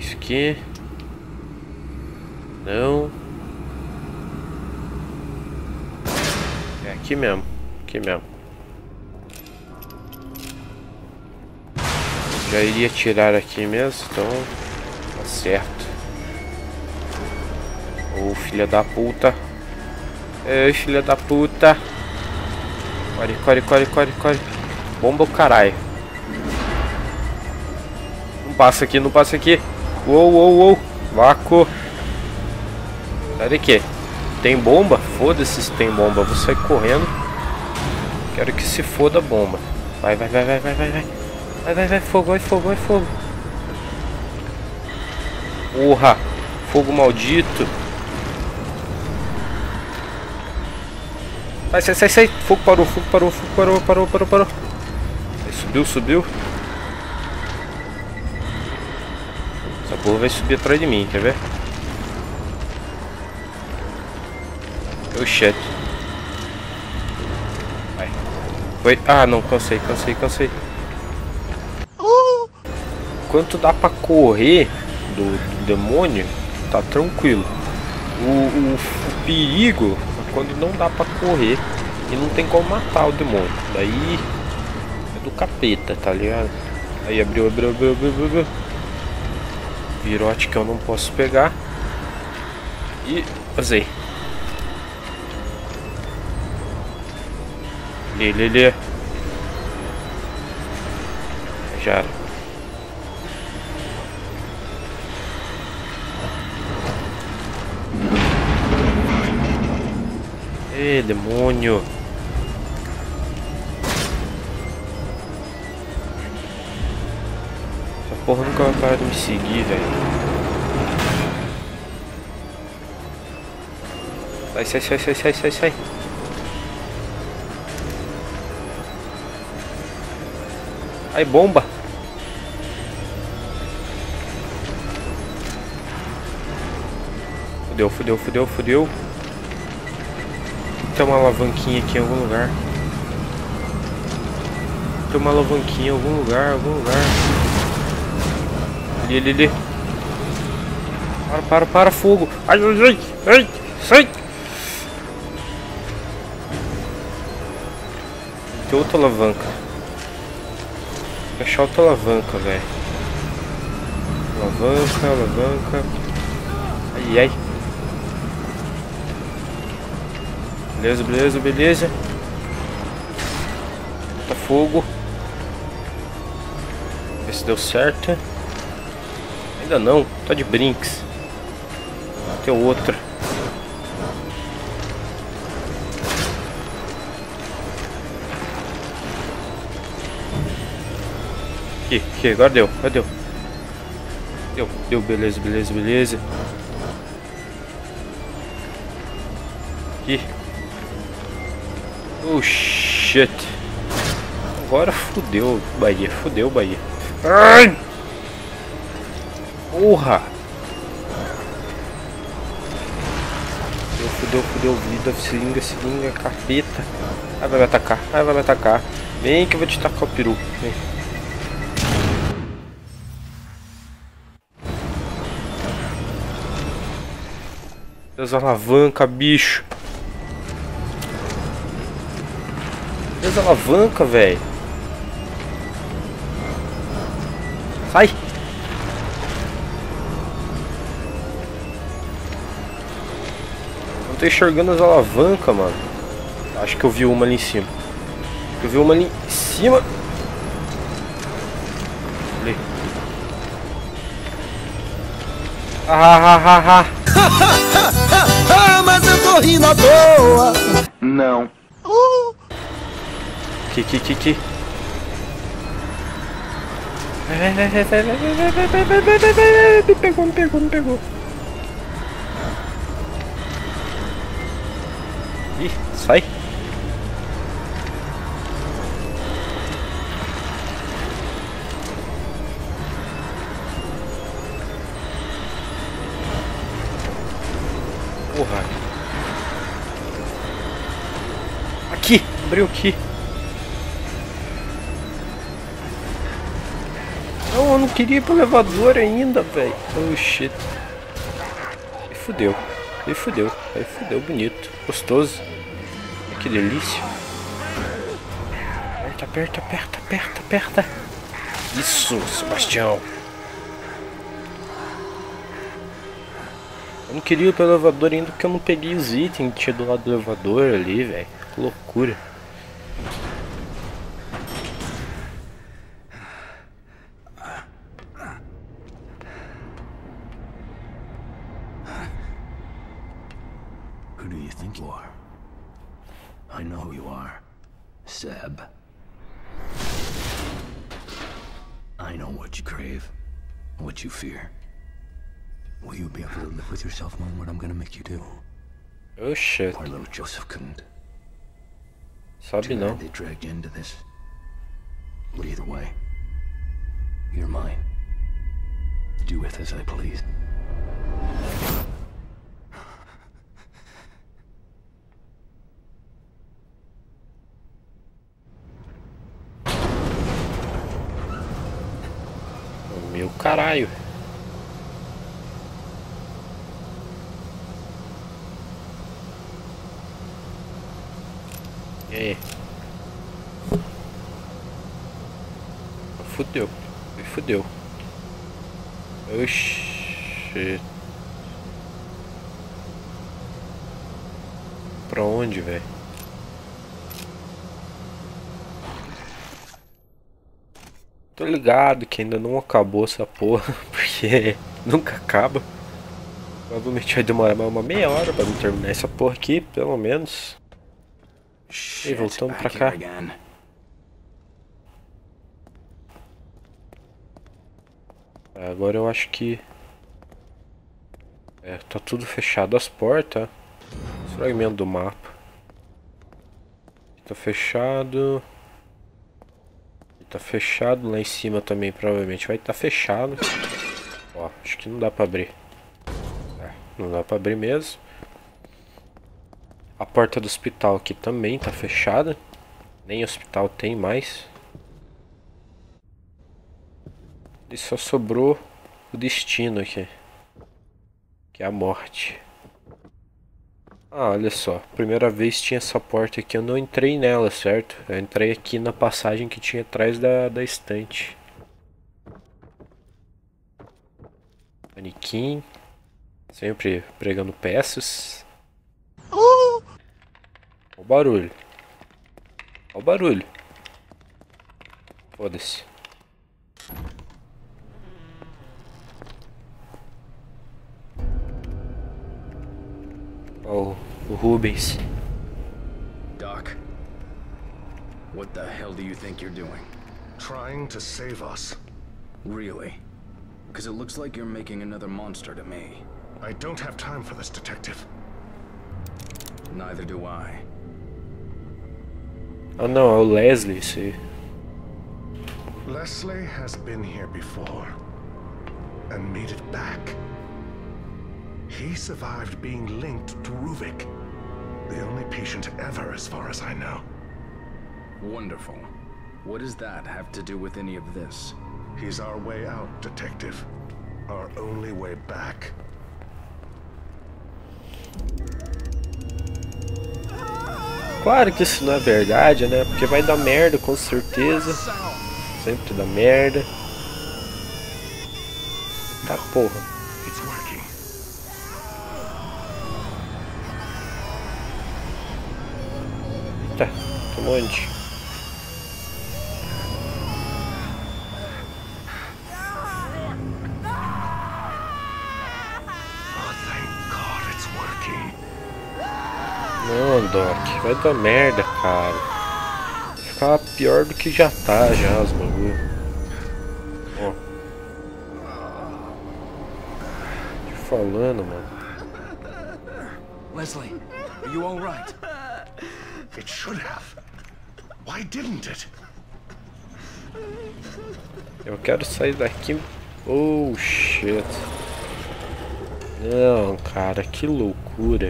Isso aqui. Não. É aqui mesmo. Aqui mesmo. Já iria tirar aqui mesmo, então tá certo. Ô, filha da puta. Ei, filha da puta. Corre, corre, corre, corre, corre. Bomba o caralho. Não passa aqui, não passa aqui. Uou, uou, uou. Vácuo. Sai daqui. Tem bomba? Foda-se se tem bomba. Vou sair correndo. Quero que se foda a bomba. Vai, vai, vai, vai, vai, vai, vai. Vai, vai, vai, fogo, vai, fogo, vai, fogo. Porra. Fogo maldito. Vai, sai, sai, sai. Fogo parou, fogo parou, fogo parou, parou, parou, parou. Aí, subiu, subiu. Essa porra vai subir atrás de mim, quer ver? Oh shit. Vai. Foi. Ah, não, cansei, cansei, cansei. Enquanto dá pra correr do demônio, tá tranquilo. O perigo é quando não dá pra correr e não tem como matar o demônio. Daí é do capeta, tá ligado? Aí abriu, abriu, abriu, abriu, abriu. Virote que eu não posso pegar. E vazei. Lê. Já era. Ê, demônio. Essa porra nunca vai parar de me seguir, velho. Sai, sai, sai, sai, sai, sai, sai. Ai, bomba. Fudeu, fudeu, fudeu, fudeu. Tem uma alavanquinha aqui em algum lugar. Tem uma alavanquinha em algum lugar, Ali. Para, fogo. Ai, ai, ai, sai. Tem outra alavanca. Vou achar outra alavanca, velho. Alavanca. Ai. Beleza. Tá fogo. Ver se deu certo. Ainda não, tá de brinks. Tem outra. Aqui, agora deu. Deu, beleza. Aqui. Oh shit. Agora fudeu, Bahia. Ai! Porra! Fudeu, vida, seringa, capeta. Vai me atacar. Vem que eu vou te tacar o peru. Vem. Deus, alavanca, bicho. Deus, alavanca, velho. Sai. Não tô enxergando as alavancas, mano. Acho que eu vi uma ali em cima. Ali. Mas eu tô rindo à toa. Não. Que. Me pegou. Ih, sai. Porra. Aqui, abriu aqui. Não, eu não queria ir pro elevador ainda, velho. Oh, shit. E fudeu. E fudeu. Aí fudeu, bonito. Gostoso. Que delícia. Aperta, aperta, aperta, aperta, aperta. Isso, Sebastião. Eu não queria ir pro elevador ainda porque eu não peguei os itens que tinha do lado do elevador ali, velho. Que loucura. Who do you think you are? I know who you are. Seb. I know what you crave, what you fear. Will you be able to live with yourself knowing what I'm gonna make you do? Oh shit. Our little Joseph couldn't. Sabe não. They dragged you into this. But either way, you're mine. Do with as I please. Meu caralho. E aí? Fudeu. Me fudeu. Oxi. Pra onde, velho? Tô ligado que ainda não acabou essa porra, porque nunca acaba. Provavelmente vai demorar mais uma meia hora pra não terminar essa porra aqui, pelo menos. E voltamos pra cá. Agora eu acho que... tá tudo fechado as portas. Fragmento do mapa. Tá fechado. Tá fechado, lá em cima também provavelmente vai estar fechado. Ó, acho que não dá pra abrir. Não dá pra abrir mesmo. A porta do hospital aqui também tá fechada. Nem hospital tem mais. E só sobrou o destino aqui, que é a morte. Ah, olha só, primeira vez tinha essa porta aqui, eu não entrei nela, certo? Eu entrei aqui na passagem que tinha atrás da estante. Manequim, sempre pregando peças. Olha o barulho. Olha o barulho. Foda-se. Oh, o Rubens. Doc, what the hell do you think you're doing? Trying to save us. Really? Because it looks like you're making another monster to me. I don't have time for this, Detective. Neither do I. Ah não, é o Leslie, isso aí. Leslie has been here before and made it back. He survived being linked to Ruvik. The only patient ever, as far as I know. Wonderful. What does that have to do with any of this? He's our way out, Detective. Our only way back. Claro que isso não é verdade, né? Porque vai dar merda, com certeza. Sempre dá merda. Tá porra. It's working. Tá, tô onde? Oh, thank God it's working. Não, Doc, vai dar merda, cara. Vai ficar pior do que já tá, já, os bagulho. Ó. Tô falando, mano. Leslie, are you all right? It should have. Why didn't it? Eu quero sair daqui. Oh, shit. Não, cara, que loucura.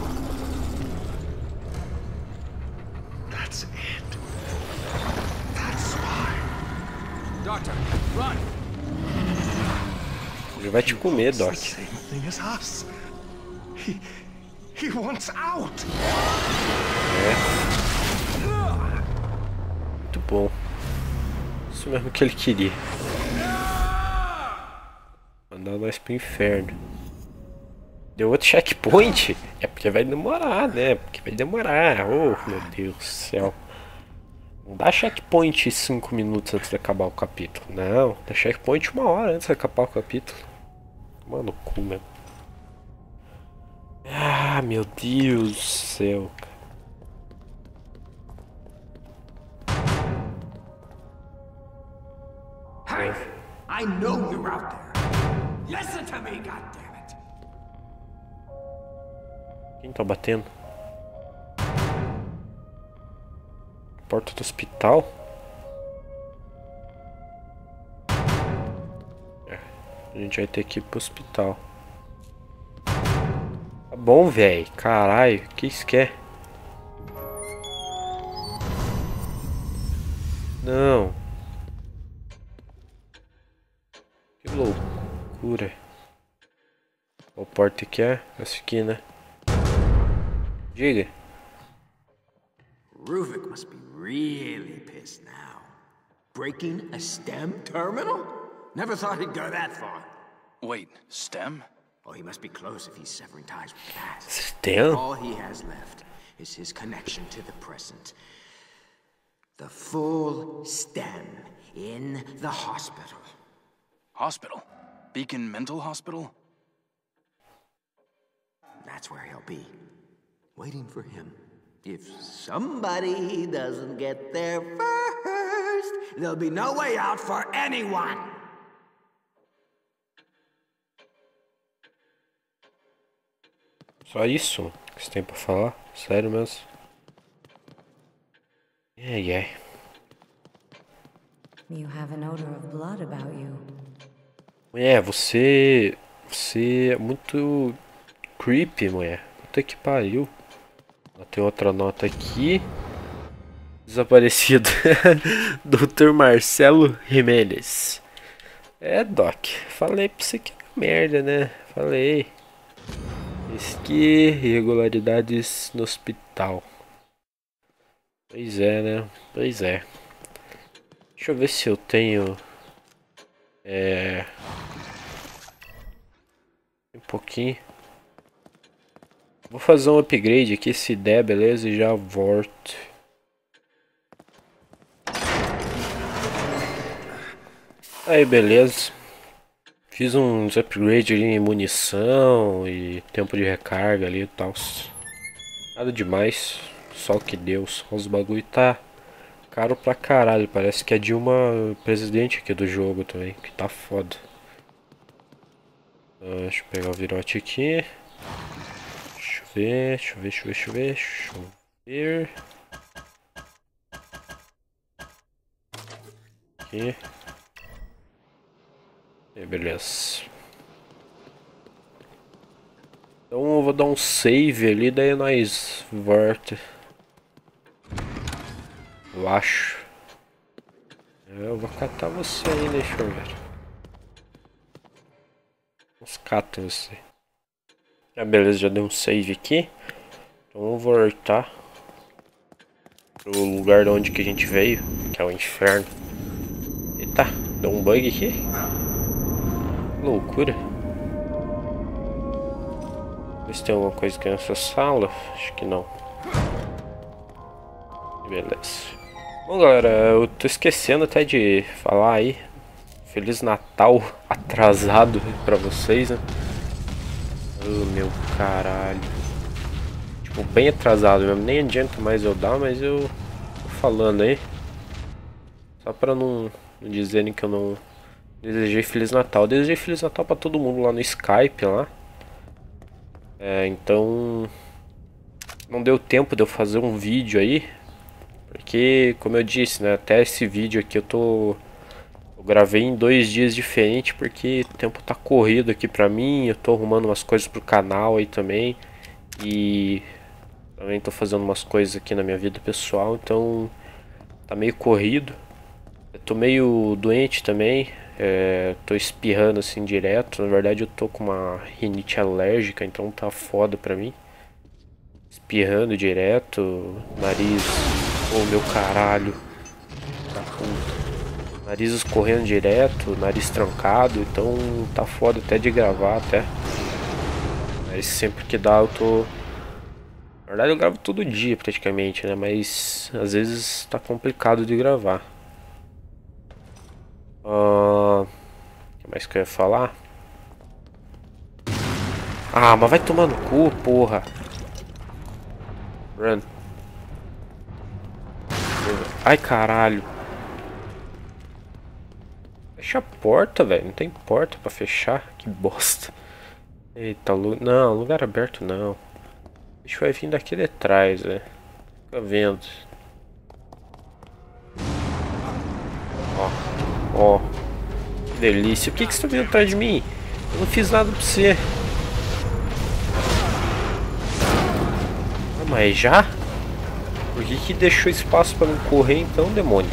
That's it. That's why. Doctor, run! Ele vai te comer, Doc. Muito bom. Isso mesmo que ele queria. Mandar nós pro inferno. Deu outro checkpoint? É porque vai demorar, né? Porque vai demorar. Oh, meu Deus do céu. Não dá checkpoint 5 minutos antes de acabar o capítulo. Não, dá checkpoint 1 hora antes de acabar o capítulo. Mano, cu mesmo. Ah, meu Deus do céu. Hey, I know you're out there. Listen to me, goddammit. Quem tá batendo? Porta do hospital? É, a gente vai ter que ir pro hospital. Tá bom, velho. Caralho, o que isso quer? Não. Que loucura. Qual porta que é? Essa aqui, né? Diga. Ruvik must be really pissed now. Breaking a STEM terminal? Never thought he'd go that far. Wait, STEM? Oh, he must be close if he's severing ties with the past. STEM? All he has left is his connection to the present. The full STEM in the hospital. Hospital? Beacon Mental Hospital? That's where he'll be. Waiting for him. If somebody doesn't get there first, there'll be no way out for anyone! Só isso que você tem pra falar? Sério mesmo? Yeah. You have an odor of blood about you. Mulher, você é muito creepy, mulher. Puta que pariu. Tem outra nota aqui. Desaparecido. Dr. Marcelo Jimenez. É, Doc. Falei pra você que é merda, né? Falei. Isso aqui, irregularidades no hospital. Pois é, né? Pois é. Deixa eu ver se eu tenho... Um pouquinho. Vou fazer um upgrade aqui, se der, beleza, e já volto. Aí, beleza. Fiz uns upgrades ali em munição e tempo de recarga ali e tal. Nada demais. Só o que deu. Só os bagulho tá caro pra caralho. Parece que é de uma presidente aqui do jogo também. Que tá foda. Deixa eu pegar o virote aqui. Deixa eu ver. Aqui. E beleza. Então eu vou dar um save ali, daí nós volta. Eu acho. Eu vou catar você aí, deixa eu ver. Vamos catar você. Beleza, já deu um save aqui. Então vamos voltar pro lugar de onde que a gente veio, que é o inferno. Eita, deu um bug aqui. Loucura. Vê se tem alguma coisa aqui nessa sala. Acho que não. Beleza. Bom, galera, eu tô esquecendo até de falar aí. Feliz Natal atrasado pra vocês, né? Oh, meu caralho. Tipo, bem atrasado mesmo. Nem adianta mais eu dar, mas eu tô falando aí. Só pra não dizerem que eu não desejei Feliz Natal. Eu desejei Feliz Natal pra todo mundo lá no Skype lá. Então não deu tempo de eu fazer um vídeo aí. Porque, como eu disse, né? Até esse vídeo aqui eu gravei em 2 dias diferentes porque o tempo tá corrido aqui pra mim. Eu tô arrumando umas coisas pro canal aí também. E também tô fazendo umas coisas aqui na minha vida pessoal. Então tá meio corrido. tô meio doente também. Tô espirrando assim direto. Na verdade eu tô com uma rinite alérgica, então tá foda pra mim. Espirrando direto, nariz, oh meu caralho, tá puta. Nariz escorrendo direto, nariz trancado, então tá foda até de gravar até. Mas sempre que dá eu tô... Na verdade eu gravo todo dia praticamente, né, mas às vezes tá complicado de gravar. O que mais que eu ia falar? Ah, mas vai tomar no cu, porra. Run. Ai, caralho. Fecha a porta, velho. Não tem porta pra fechar. Que bosta. Eita, não, lugar aberto não. O bicho vai vir daqui de trás, velho. Fica vendo. Ó. Que delícia. Por que você tá vindo atrás de mim? Eu não fiz nada pra você. Ah, mas já? Por que deixou espaço pra não correr então, demônio?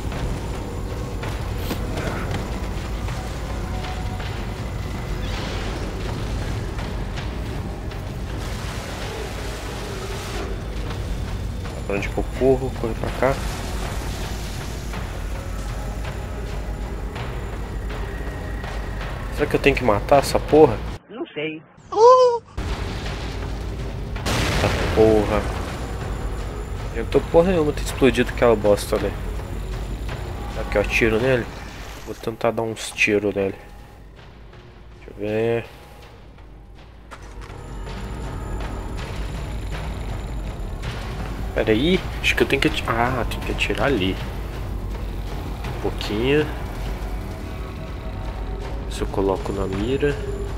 Pra onde que eu corro? Corre pra cá. Será que eu tenho que matar essa porra? Não sei. Tá porra. Eu tô porra nenhuma ter explodido aquela bosta ali. Será que eu atiro nele? Vou tentar dar uns tiros nele. Deixa eu ver. Pera aí, acho que eu tenho que atirar. Ah, tem que atirar ali. Um pouquinho. Se eu coloco na mira.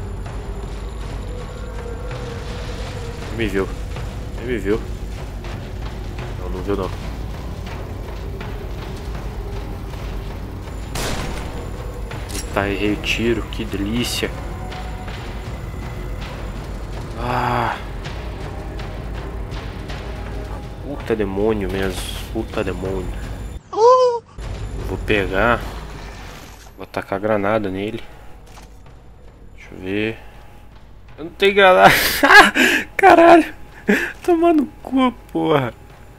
Me viu. Ele me viu. Não viu não. Tá, errei o tiro, que delícia. Ah. Puta demônio mesmo. Puta demônio. Vou pegar. Vou tacar granada nele. Deixa eu ver. Eu não tenho granada. Caralho. Tomando cu, porra.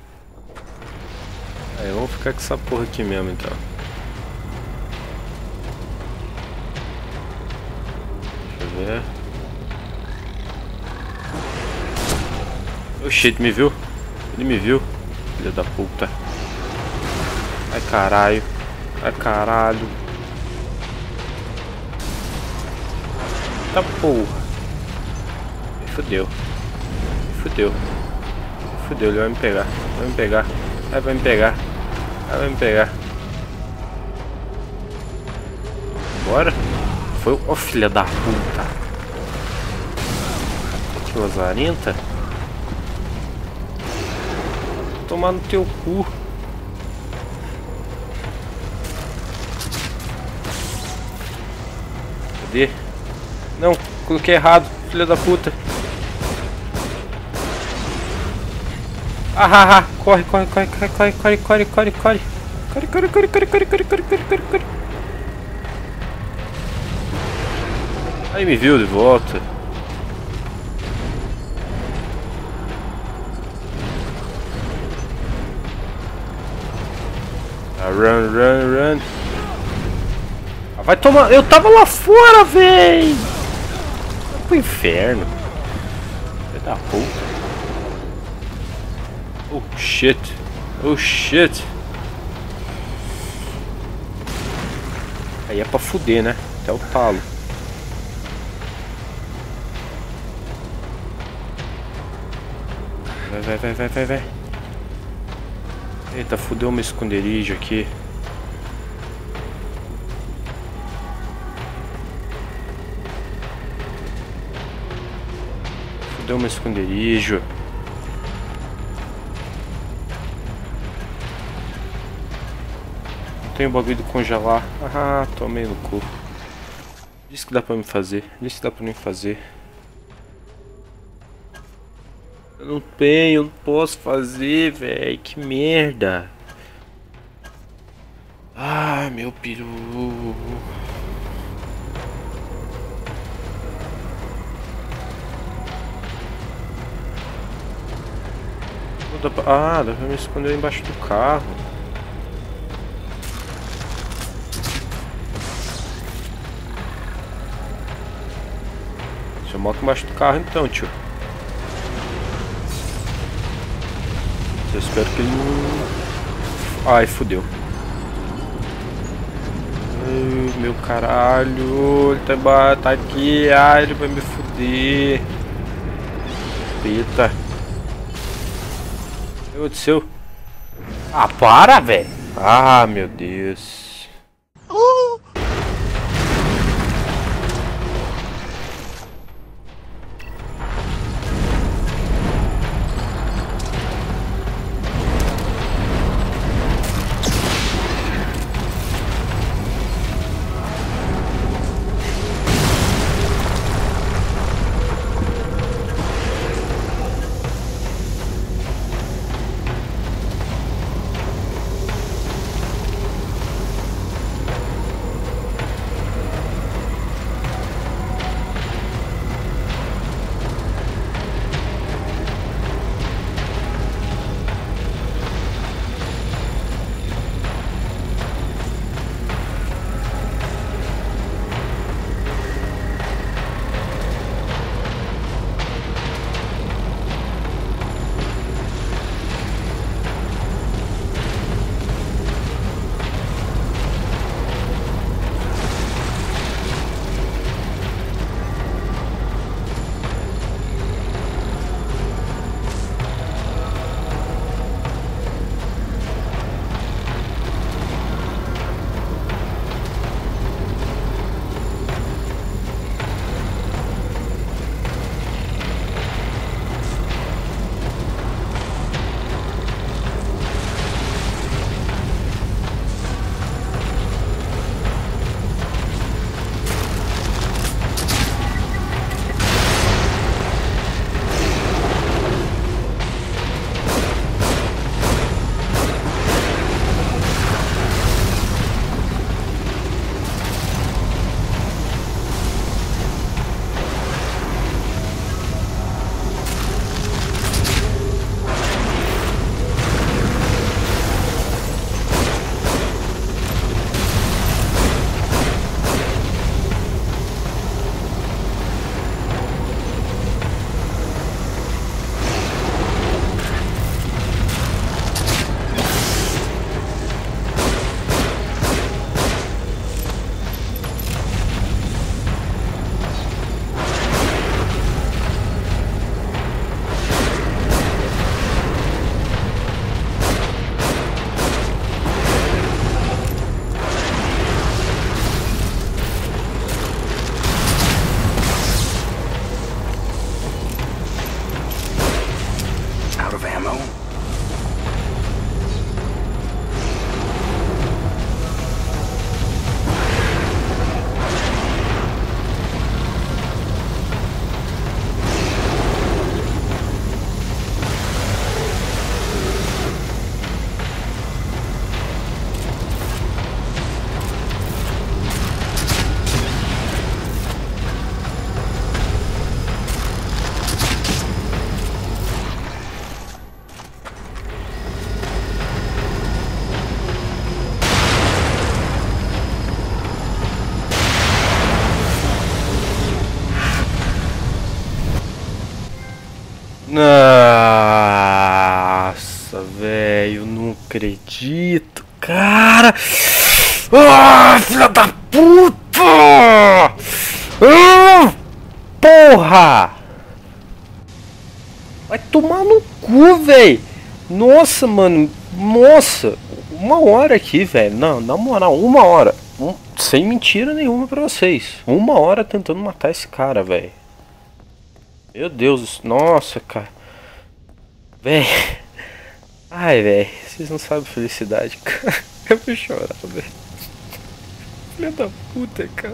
Aí, vamos ficar com essa porra aqui mesmo, então. Deixa eu ver. Oxi, ele me viu? Ele me viu? Filha da puta. Ai, caralho. Ai, caralho. Tá porra. Me fudeu. Me fudeu. Me fudeu, ele vai me pegar. Vai me pegar. Vai me pegar. Vai me pegar. Bora. Foi o filha da puta. Que lazarenta. Tomar no teu cu. Cadê? Não, coloquei errado, filha da puta. Ah, corre. Corre. Aí me viu de volta. Run. Ah, vai tomar. Eu tava lá fora, véi. Vai pro inferno. Filha da puta. Oh shit. Oh shit. Aí é pra fuder, né? Até o talo. Vai. Eita, fudeu meu esconderijo aqui. Fudeu meu esconderijo. Tem o bagulho de congelar. Ah, tomei no cu. Disse que dá pra me fazer. Eu não tenho, não posso fazer, velho. Que merda. Ah. Ah, meu peru. Ah, dá pra me esconder embaixo do carro. Deixa eu moto embaixo do carro então, tio. Eu espero que ele não... Ai, fodeu. Ai, meu caralho. Ele tá aqui. Ai, ele vai me foder. Eita. O que aconteceu? Ah, para, velho. Ah, meu Deus. Nossa, velho, não acredito, cara. Ah, filha da puta! Ah, porra! Vai tomar no cu, velho. Nossa, mano, nossa, 1 hora aqui, velho. Não, na moral, 1 hora. Sem mentira nenhuma pra vocês. 1 hora tentando matar esse cara, velho. Meu Deus, nossa, cara. Véi. Ai, véi. Vocês não sabem felicidade, cara. Eu vou chorar, velho. Filha da puta, cara.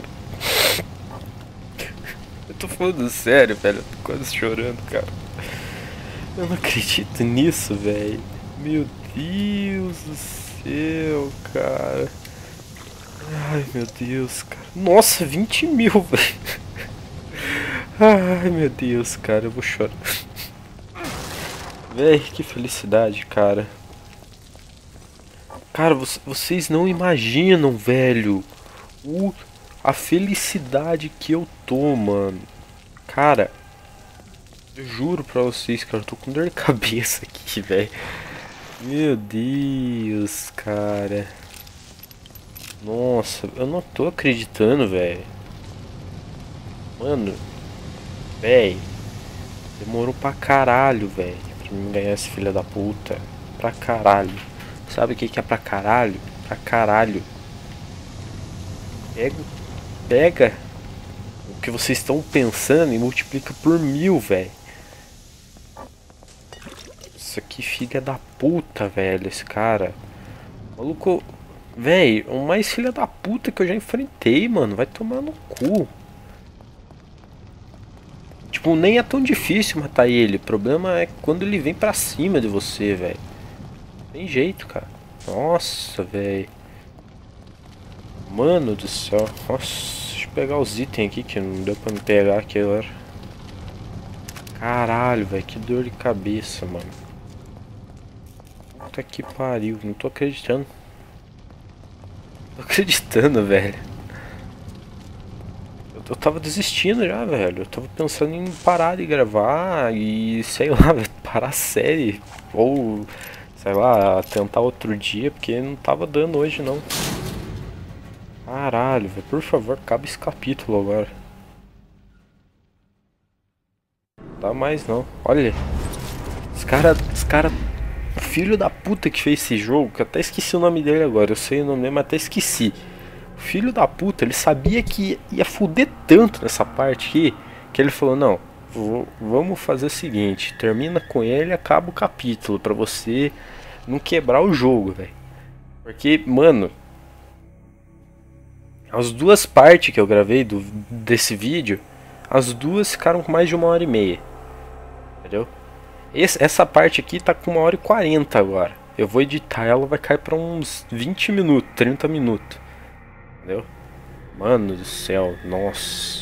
Eu tô falando sério, velho. Eu tô quase chorando, cara. Eu não acredito nisso, velho. Meu Deus do céu, cara. Ai, meu Deus, cara. Nossa, 20 mil, velho. Ai, meu Deus, cara. Eu vou chorar. Véi, que felicidade, cara. Cara, vocês não imaginam, velho. A felicidade que eu tô, mano. Cara, eu juro pra vocês, cara. Eu tô com dor de cabeça aqui, velho. Meu Deus, cara. Nossa, eu não tô acreditando, velho. Mano, velho. Demorou pra caralho, velho. Pra mim ganhar esse filho da puta. Pra caralho. Sabe o que é pra caralho? Pra caralho. Pega o que vocês estão pensando e multiplica por 1000, velho. Isso aqui filha da puta, velho, esse cara. Maluco, velho, o mais filha da puta que eu já enfrentei, mano. Vai tomar no cu. Tipo, nem é tão difícil matar ele. O problema é quando ele vem pra cima de você, velho. Tem jeito, cara. Nossa, velho. Mano do céu. Nossa, deixa eu pegar os itens aqui que não deu pra me pegar aqui agora. Caralho, velho. Que dor de cabeça, mano. Puta que pariu. Não tô acreditando. Não tô acreditando, velho. Eu tava desistindo já, velho. Eu tava pensando em parar de gravar e, sei lá, parar a série. Ou, sei lá, tentar outro dia, porque não tava dando hoje, não. Caralho, velho. Por favor, acaba esse capítulo agora. Não dá mais, não. Olha. Os cara... Filho da puta que fez esse jogo, que eu até esqueci o nome dele agora. Eu sei o nome dele, mas até esqueci. Filho da puta, ele sabia que ia foder tanto nessa parte aqui, que ele falou, não, vamos fazer o seguinte, termina com ele e acaba o capítulo, pra você não quebrar o jogo, velho. Porque, mano, as duas partes que eu gravei desse vídeo, as duas ficaram com mais de 1h30, entendeu? Essa parte aqui tá com 1h40 agora. Eu vou editar ela, vai cair pra uns 20 minutos, 30 minutos. Entendeu? Mano do céu, nossa.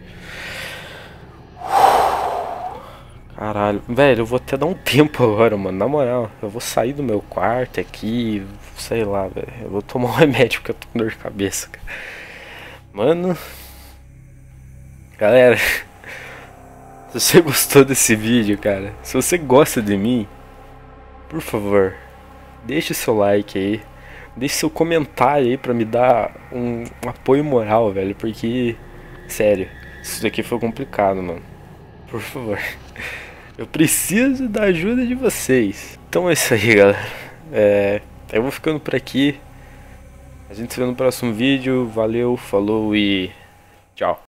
Caralho, velho, eu vou até dar um tempo agora, mano. Na moral, eu vou sair do meu quarto aqui, sei lá, velho. Eu vou tomar um remédio porque eu tô com dor de cabeça, cara. Mano. Galera, se você gostou desse vídeo, cara, se você gosta de mim, por favor, deixe seu like aí. Deixe seu comentário aí pra me dar um apoio moral, velho. Porque, sério, isso daqui foi complicado, mano. Por favor. Eu preciso da ajuda de vocês. Então é isso aí, galera. Eu vou ficando por aqui. A gente se vê no próximo vídeo. Valeu, falou e tchau.